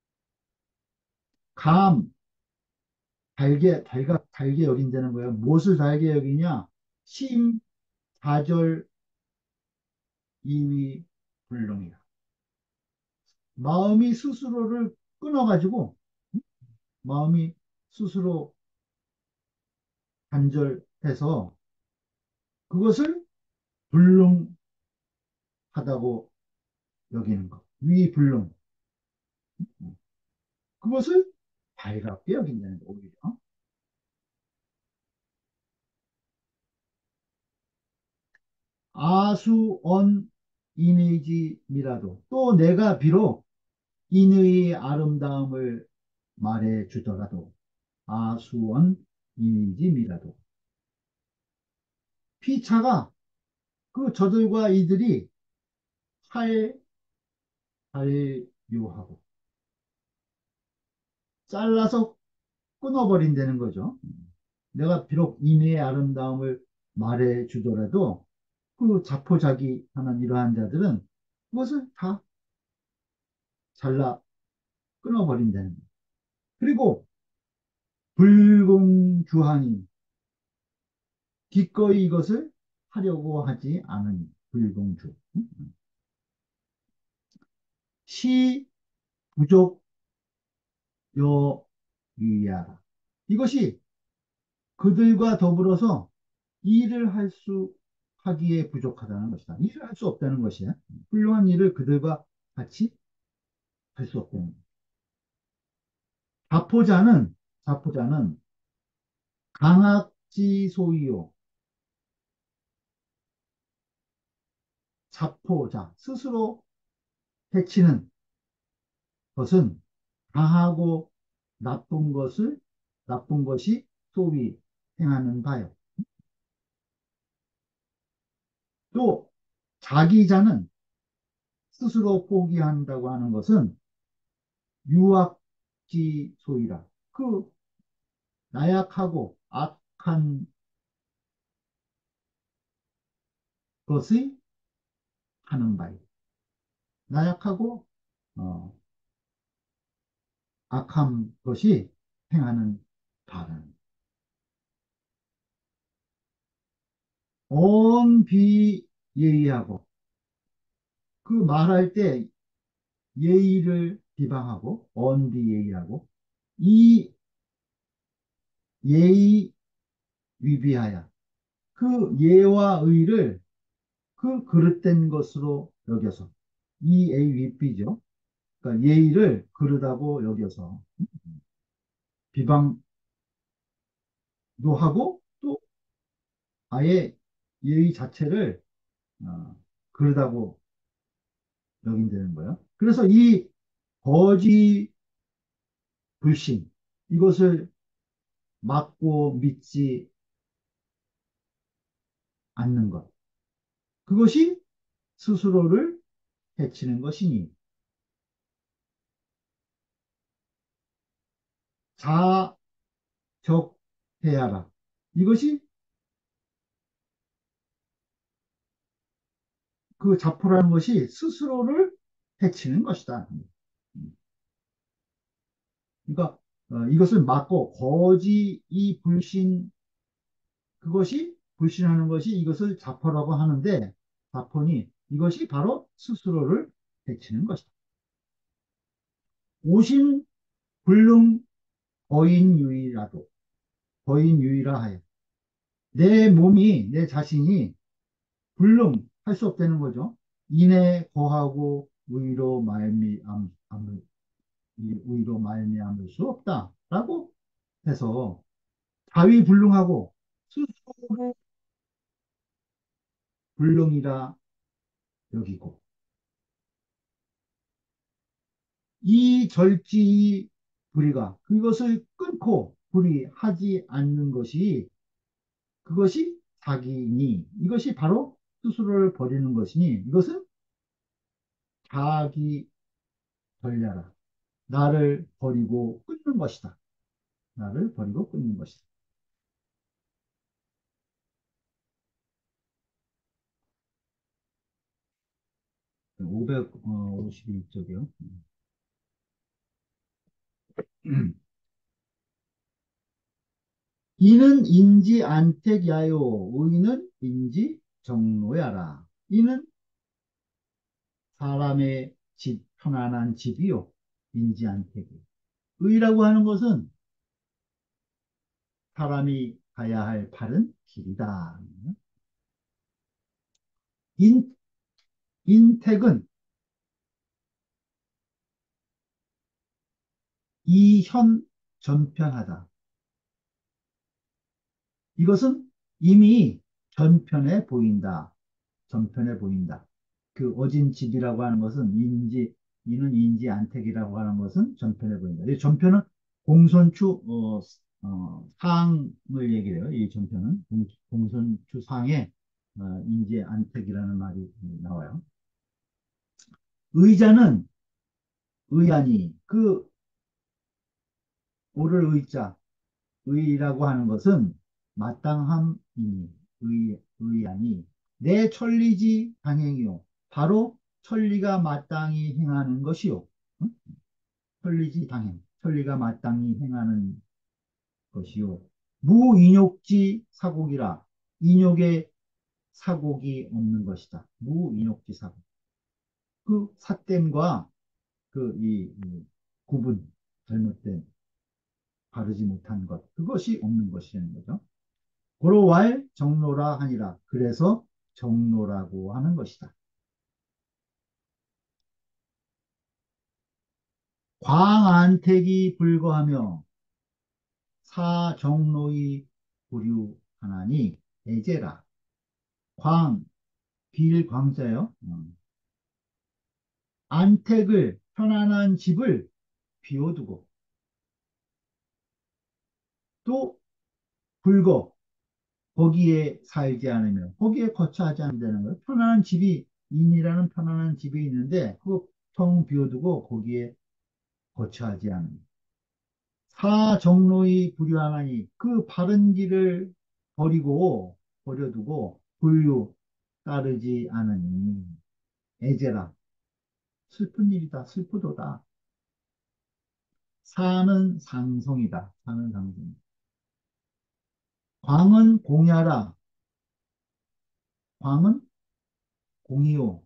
감 달게 달가 달게 여긴다는 거예요. 무엇을 달게 여기냐? 심 사절 이위 불능이다. 마음이 스스로를 끊어가지고, 마음이 스스로 단절해서 그것을 불능하다고 여기는 것. 위불능. 그것을 발갑게 여긴다는 거, 오히려. 아수언 이미지 미라도. 또 내가 비록 인의 아름다움을 말해 주더라도, 아수원 이미지 미라도. 피차가 그 저들과 이들이 할, 할요하고 잘라서 끊어버린다는 거죠. 내가 비록 인의 아름다움을 말해 주더라도 그 자포자기 하는 이러한 자들은 그것을 다 잘라 끊어버린다는 거예요. 그리고 불공주하니 기꺼이 이것을 하려고 하지 않으니 불공주. 시 부족 요이야. 이것이 그들과 더불어서 일을 할 수 하기에 부족하다는 것이다. 일을 할 수 없다는 것이야. 훌륭한 일을 그들과 같이 할 수 없다는 것. 자포자는 자포자는 강악지소이요. 자포자 스스로 해치는 것은 강하고 나쁜 것을 나쁜 것이 소위 행하는 바요. 또 자기자는 스스로 포기한다고 하는 것은 유악지소이라. 그 나약하고 악한 것의 하는 바요. 나약하고 어, 악한 것이 행하는 바라는. 언비예의하고 그 말할 때 예의를 비방하고 언비예의하고 이 예의 위비하여 그 예와 의를 그 그릇된 것으로 여겨서 이 예의 위비죠. 그러니까 예의를 그릇하고 여겨서 비방도 하고 또 아예 예의 자체를 어, 그릇하고 여긴다는 거예요. 그래서 이 거짓 불신 이것을 막고 믿지 않는 것. 그것이 스스로를 해치는 것이니 자적해야라. 이것이 그 자포라는 것이 스스로를 해치는 것이다. 그러니까 어, 이것을 막고 거짓 이 불신 그것이 불신하는 것이 이것을 자포라고 하는데 자포니 이것이 바로 스스로를 해치는 것이다. 오신 불능 거인유의라도 거인유의라 하여 내 몸이 내 자신이 불능 할 수 없다는 거죠. 인에 거하고 의로 말미암 의로 말미암을 수 없다라고 해서 자위불능하고 스스로를 불능이라 여기고 이 절지 불의가 그것을 끊고 불의하지 않는 것이 그것이 자기니 이것이 바로 스스로를 버리는 것이니 이것은 자기 벌려라 나를 버리고 끊는 것이다. 나를 버리고 끊는 것이다. 오백오십일 쪽이요. 이는 인지 안택야요 의는 인지 정로야라. 이는 사람의 짓 편안한 집이요. 인지안택이. 의라고 하는 것은 사람이 가야 할 바른 길이다. 인, 인택은 이현 전편하다. 이것은 이미 전편에 보인다. 전편에 보인다. 그 어진 집이라고 하는 것은 인지, 이는 인지 안택이라고 하는 것은 전편에 보인다. 이 전편은 공손추, 어, 어, 상을 얘기해요. 이 전편은 공, 공손추 상에 어, 인지 안택이라는 말이 나와요. 의자는 의안이 그 오를 의자 의라고 하는 것은 마땅함이니 의, 의안이 내 천리지 당행이요 바로 천리가 마땅히 행하는 것이요 응? 천리지 당행 천리가 마땅히 행하는 것이요 무인욕지 사곡이라 인욕에 사곡이 없는 것이다 무인욕지 사곡 그 삿됨과 그 이 구분 잘못된 바르지 못한 것 그것이 없는 것이라는 거죠. 고로왈 정로라 하니라. 그래서 정로라고 하는 것이다. 광안택이 불거하며 사정로의 부류하나니 애제라. 광, 빌 광자요. 음. 안택을 편안한 집을 비워두고 또 불거 거기에 살지 않으며 거기에 거처하지 않는다는 거예요. 편안한 집이 인이라는 편안한 집이 있는데 그거 텅 비워두고 거기에 거처하지 않는 사정로의 불효하나니 그 바른 길을 버리고 버려두고 불효 따르지 않으니 애제라 슬픈 일이다 슬프도다 사는 상성이다 사는 상성 광은 공야라 광은 공이요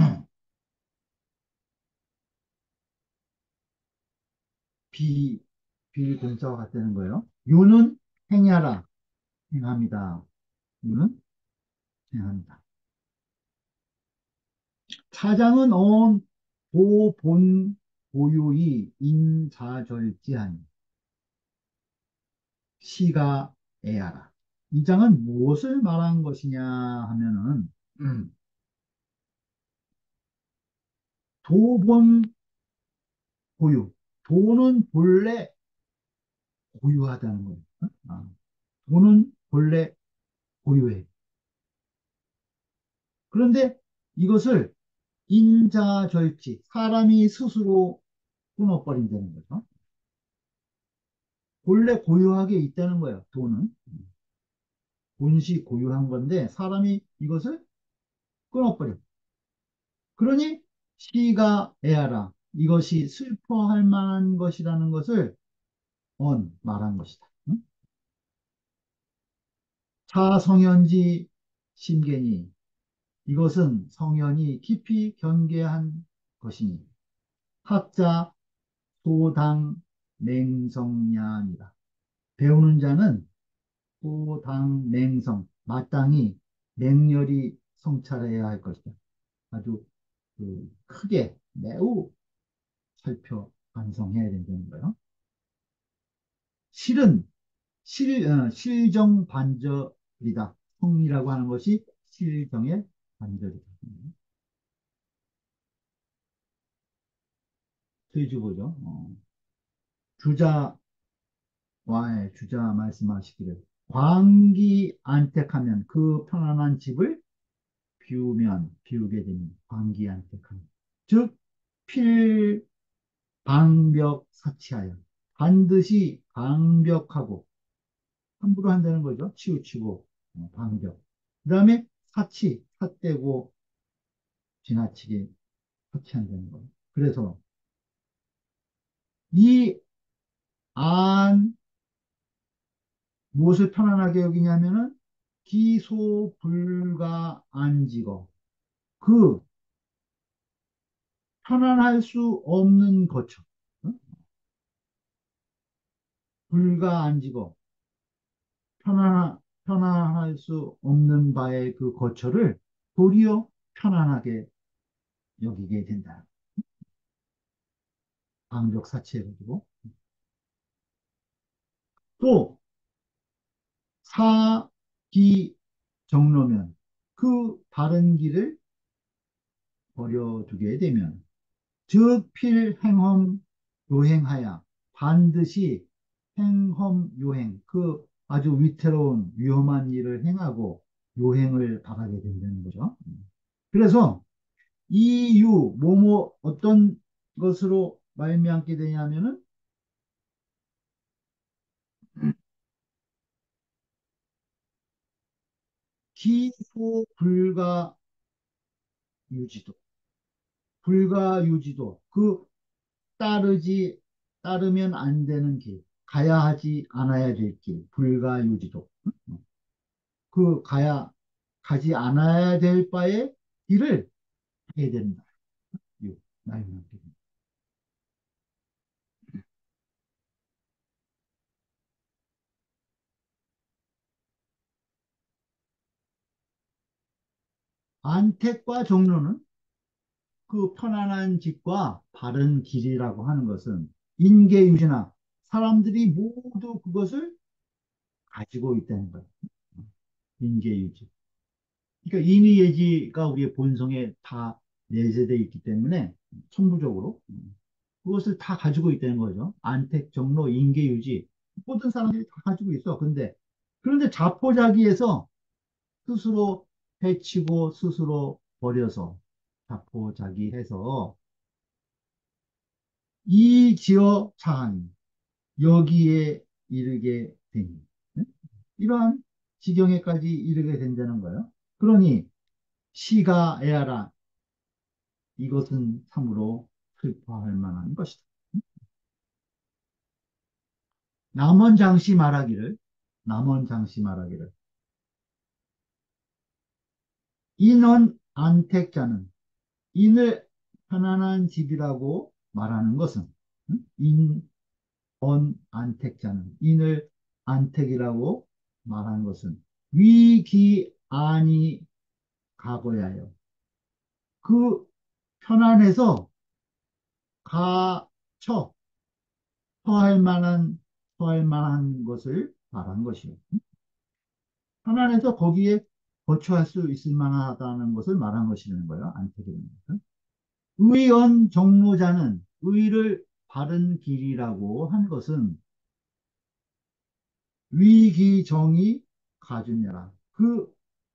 비 비공자와 같다는 거예요 유는 행야라 행합니다 유는 행합니다 차장은 온 보본 보유이 인자절지하니 시가 애하라. 이 장은 무엇을 말한 것이냐 하면은 음, 도본 보유. 도는 본래 고유하다는 거예요. 어? 아, 도는 본래 고유해. 그런데 이것을 인자절지, 사람이 스스로 끊어버린다는 거죠. 본래 고유하게 있다는 거예요. 도는. 본시 고유한 건데 사람이 이것을 끊어버려. 그러니 시가 애하라. 이것이 슬퍼할 만한 것이라는 것을 언 말한 것이다. 응? 차성현지 심계니 이것은 성현이 깊이 경계한 것이니 학자 소당 맹성야니라. 배우는 자는 소당 맹성 마땅히 맹렬히 성찰해야 할 것이다. 아주 그 크게 매우 살펴 반성해야 된다는 거예요. 실은 실, 어, 실정반절이다. 성이라고 하는 것이 실정의 반절이다. 돼지고죠. 어. 주자와의 주자 말씀하시기를 광기 안택하면 그 편안한 집을 비우면 비우게 되는 광기 안택하면 즉 필방벽 사치하여 반드시 방벽하고 함부로 한다는 거죠. 치우치고 어, 방벽. 그 다음에 사치, 삿대고 지나치게 사치한다는 거예요. 그래서 이 안 무엇을 편안하게 여기냐면은 기소불가 안지거 그 편안할 수 없는 거처, 어? 불가안지고 편안, 편안할 수 없는 바의 그 거처를 도리어 편안하게 여기게 된다. 방벽사치해가지고. 또, 사기 정로면 그 바른 길을 버려두게 되면 즉 필행험 요행하야 반드시 행험 요행 그 아주 위태로운 위험한 일을 행하고 요행을 바라게 된다는 거죠. 그래서 이유 뭐뭐 어떤 것으로 말미암게 되냐면은 기후 불가 유지도 불가 유지도 그 따르지 따르면 안 되는 길 가야 하지 않아야 될 길 불가 유지도 그 가야 가지 않아야 될 바의 길을 해야 된다. 요 말이만 안택과 종로는 그 편안한 집과 바른 길이라고 하는 것은 인계유지나 사람들이 모두 그것을 가지고 있다는 거예요. 인계유지. 그러니까 인의예지가 우리의 본성에 다 내재되어 있기 때문에 천부적으로 그것을 다 가지고 있다는 거죠. 안택, 정로, 인계유지 모든 사람들이 다 가지고 있어. 근데 그런데 자포자기에서 스스로 해치고 스스로 버려서 자포자기해서 이 지어 차한 여기에 이르게 되니 네? 이러한 지경에까지 이르게 된다는 거예요. 그러니 시가 애하라 이것은 참으로 슬퍼할 만한 것이다. 남원 장씨 말하기를 남원 장씨 말하기를 인원 안택자는 인을 편안한 집이라고 말하는 것은 인, 언, 안택자는 인을 안택이라고 말하는 것은 위기안이 가고야요. 그 편안해서 가처 처할 만한 처할 만한 것을 말한 것이요. 편안해서 거기에 거처할 수 있을 만하다는 것을 말한 것이라는 거예요. 안택이라는 것은. 의언 정로자는 의를 바른 길이라고 한 것은 위기정이 가주니라. 그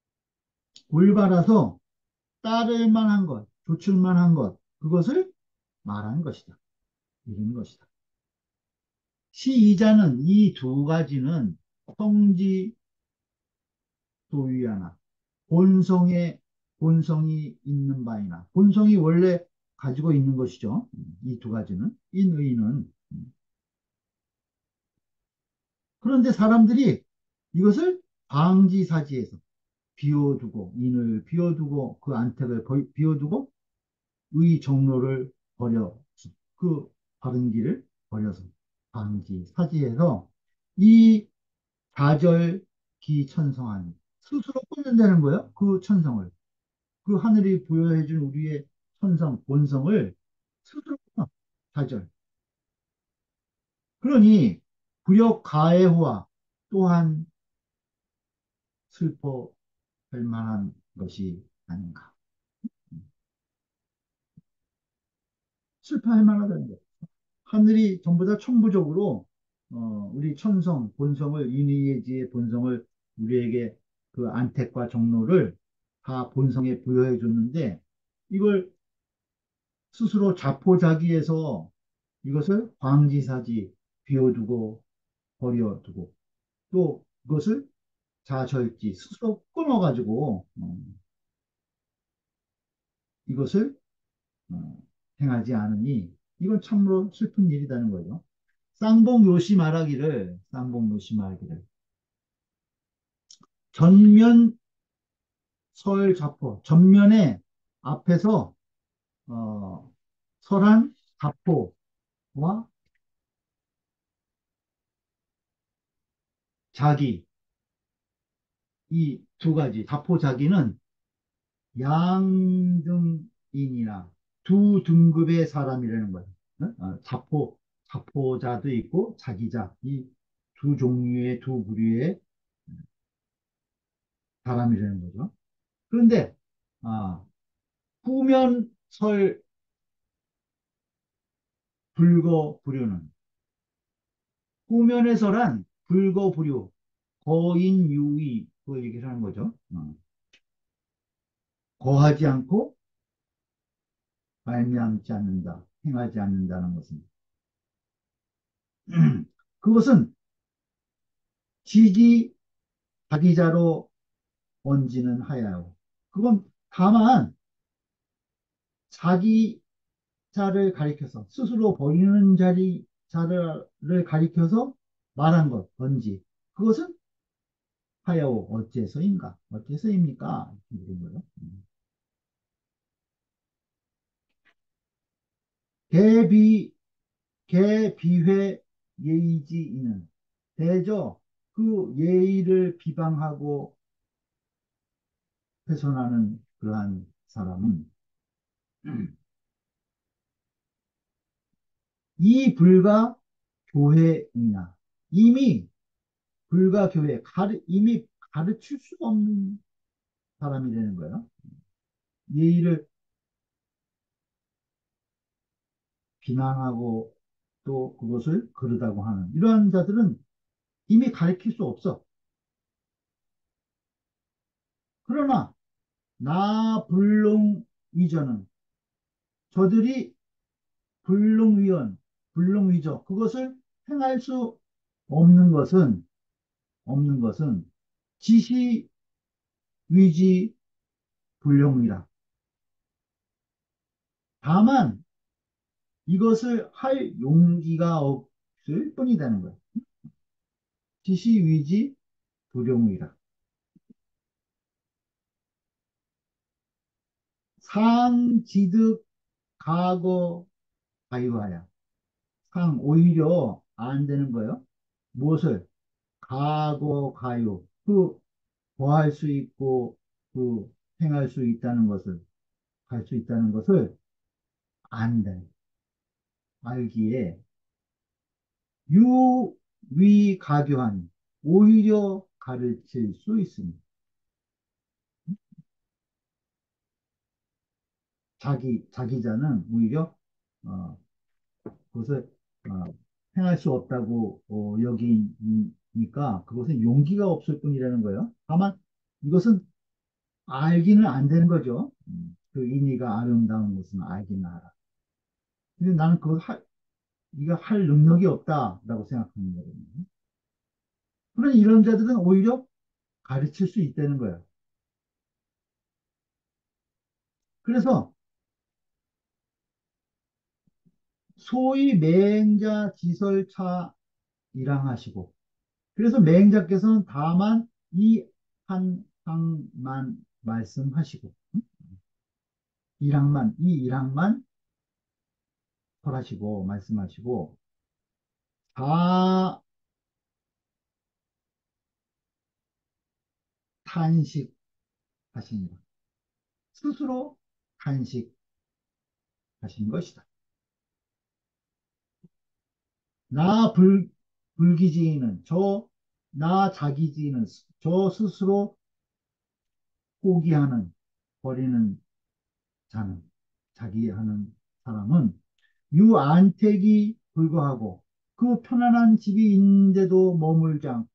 올바라서 따를 만한 것, 조출 만한 것, 그것을 말한 것이다. 이런 것이다. 시이자는 이 두 가지는 성지 도유하나 본성의 본성이 있는 바이나 본성이 원래 가지고 있는 것이죠. 이 두 가지는 인의는 그런데 사람들이 이것을 방지사지에서 비워두고 인을 비워두고 그 안택을 비워두고 의 정로를 버려 그 바른 길을 버려서 방지사지에서 이 좌절기천성하니 스스로 끊는다는 거예요. 그 천성을 그 하늘이 부여해준 우리의 천성 본성을 스스로 끊어 좌절. 그러니 구역 가해후와 또한 슬퍼할 만한 것이 아닌가. 슬퍼할 만하다는 거예요. 하늘이 전부 다 천부적으로 어, 우리 천성, 본성을 인의예지의 본성을 우리에게 그 안택과 정로를 다 본성에 부여해 줬는데 이걸 스스로 자포자기해서 이것을 광지사지 비워두고 버려두고 또 그것을 자절지 스스로 끊어가지고 어, 이것을 어, 행하지 않으니 이건 참으로 슬픈 일이라는 거죠. 쌍봉요시 말하기를 쌍봉요시 말하기를 전면 서울자포 전면에 앞에서 어, 설한, 자포와 자기, 이 두 가지, 자포, 자기는 양등인이나 두 등급의 사람이라는 거예요. 어? 어, 자포, 자포자도 있고 자기자, 이 두 종류의 두 부류의 사람이라는 거죠. 그런데 아, 후면설 불거부류는 후면에서란 불거부류, 거인유의 그 얘기를 하는 거죠. 어. 거하지 않고 말미암지 않는다, 행하지 않는다는 것은 그것은 지기 자기자로 언지는 하야요. 그건 다만 자기 자를 가리켜서 스스로 버리는 자리 자를 가리켜서 말한 것 언지 그것은 하야오 어째서인가 어째서입니까? 이렇게 물은 거예요. 음. 개비 개비회 예의지이는 대저 그 예의를 비방하고 훼손하는 그러한 사람은 이 불가 교회이나 이미 불가 교회 가르, 이미 가르칠 수가 없는 사람이 되는 거예요. 예의를 비난하고 또 그것을 그르다고 하는 이러한 자들은 이미 가르칠 수 없어. 그러나 나 불능 위저는 저들이 불능위원, 불능위저 그것을 행할 수 없는 것은 없는 것은 지시 위지 불능이라. 다만 이것을 할 용기가 없을 뿐이라는 거예요. 지시 위지 불용이라. 상지득 가거 가유하야. 상 오히려 안 되는 거예요. 무엇을 가거 가유 그 거할 수 있고 그 행할 수 있다는 것을 할 수 있다는 것을 안다. 알기에 유위가교한 오히려 가르칠 수 있습니다. 자기 자기자는 오히려 어, 그것을 어, 행할 수 없다고 어, 여기니까 그것은 용기가 없을 뿐이라는 거예요. 다만 이것은 알기는 안 되는 거죠. 음, 그 인의가 아름다운 것은 알기는 알아. 근데 나는 그걸 할, 네가 할 능력이 없다라고 생각하는 거거든요. 그러니 이런 자들은 오히려 가르칠 수 있다는 거예요. 그래서 소위 맹자 지설차 일항하시고 그래서 맹자께서는 다만 이 한 항만 말씀하시고 일항만 이 일항만 설하시고 말씀하시고 다 탄식하시니라 스스로 탄식하신 것이다. 나 불, 불기지인은 저 나 자기지인은 저 스스로 포기하는 버리는 자는 자기 하는 사람은 유안택이 불구하고 그 편안한 집이 있는데도 머물지 않고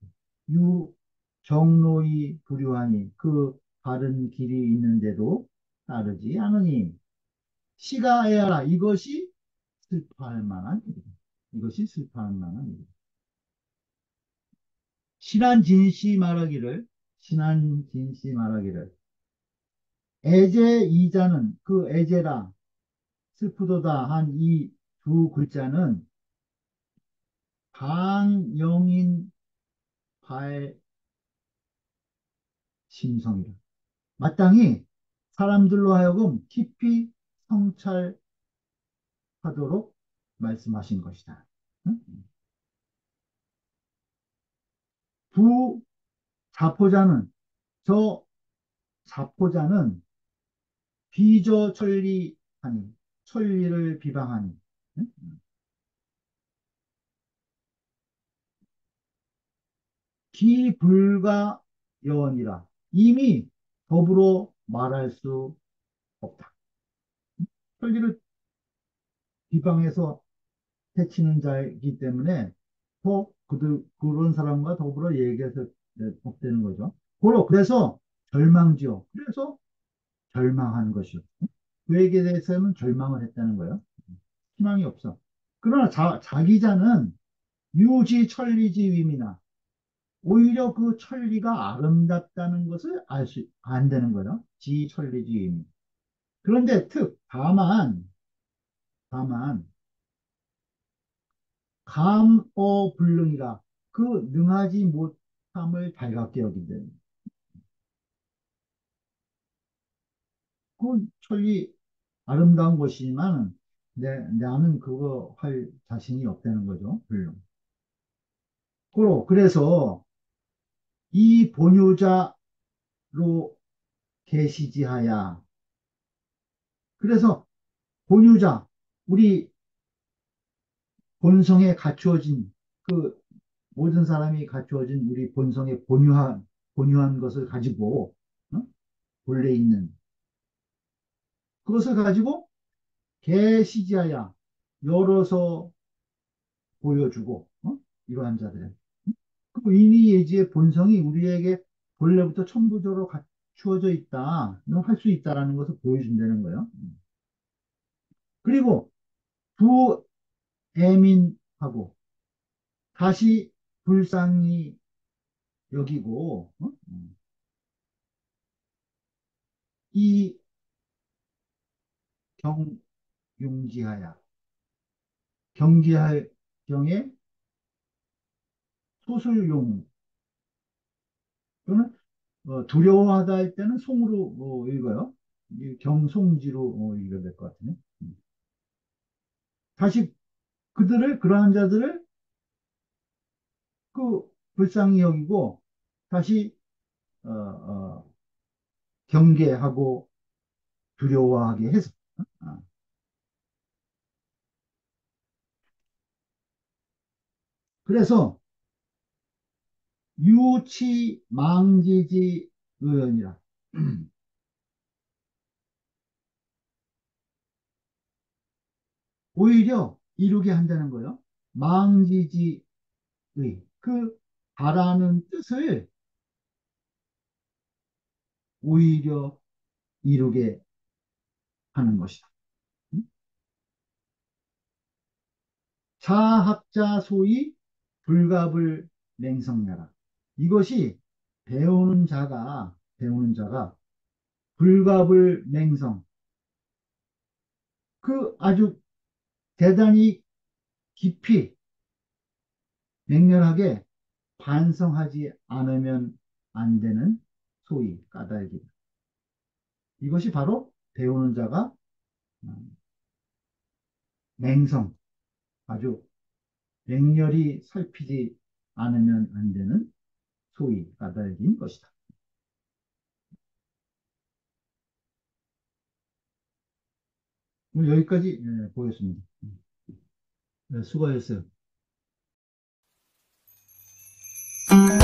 유정로이 불유하니 그 바른 길이 있는데도 따르지 않으니 시가해야라 이것이 슬퍼할 만한 일이다. 이것이 슬퍼할 만한 일이다. 신한진씨 말하기를 신한진씨 말하기를 애제 이자는 그 애제라 슬프도다 한 이 두 글자는 강영인 발심성이라. 마땅히 사람들로 하여금 깊이 성찰하게 하도록 말씀하신 것이다. 응? 부자포자는, 저 자포자는 비저천리하니, 천리를 비방하니, 응? 기불가여언이라, 이미 더불어 말할 수 없다. 천리를 비방해서 해치는 자이기 때문에 더 그들, 그런 사람과 더불어 얘기해서 없다는 거죠. 고로 그래서 절망지요. 그래서 절망한 것이요. 그에게 대해서는 절망을 했다는 거예요. 희망이 없어. 그러나 자, 자기자는 유지 천리지 위미나, 오히려 그 천리가 아름답다는 것을 알 수, 안다는 거예요. 지 천리지 위미. 그런데 특, 다만, 다만, 감어 불능이라, 그 능하지 못함을 달갑게 여긴다. 그 천리 아름다운 것이지만, 내, 나는 그거 할 자신이 없다는 거죠. 불능. 그러- 그래서 이 본유자로 계시지하야. 그래서 본유자, 우리 본성에 갖추어진, 그 모든 사람이 갖추어진 우리 본성에 본유한, 본유한 것을 가지고, 어? 본래 있는 그것을 가지고 계시지하야, 열어서 보여주고, 어? 이러한 자들은. 그 인의예지의 본성이 우리에게 본래부터 천부적으로 갖추어져 있다, 할 수 있다라는 것을 보여준다는 거예요. 그리고 부애민하고 다시 불쌍히 여기고, 어? 이 경용지하야, 경기할 경에 소술용 또는 어, 두려워하다 할 때는 송으로 어, 읽어요. 이 경송지로 어, 읽어야 될 것 같으네. 음. 다시 그들을, 그러한 자들을 그 불쌍히 여기고 다시 어, 어, 경계하고 두려워하게 해서, 어. 그래서 유치망지지 의원이라. 오히려 이루게 한다는 거예요. 망지지의, 그 바라는 뜻을 오히려 이루게 하는 것이다. 자학자 소위 불갑을 맹성하라. 이것이 배우는 자가, 배우는 자가 불갑을 맹성, 그 아주 대단히 깊이 맹렬하게 반성하지 않으면 안 되는 소위 까닭이다. 이것이 바로 배우는 자가 음, 맹성, 아주 맹렬히 살피지 않으면 안 되는 소위 까닭인 것이다. 오늘 여기까지 예, 보겠습니다. 네, 수고하셨어요.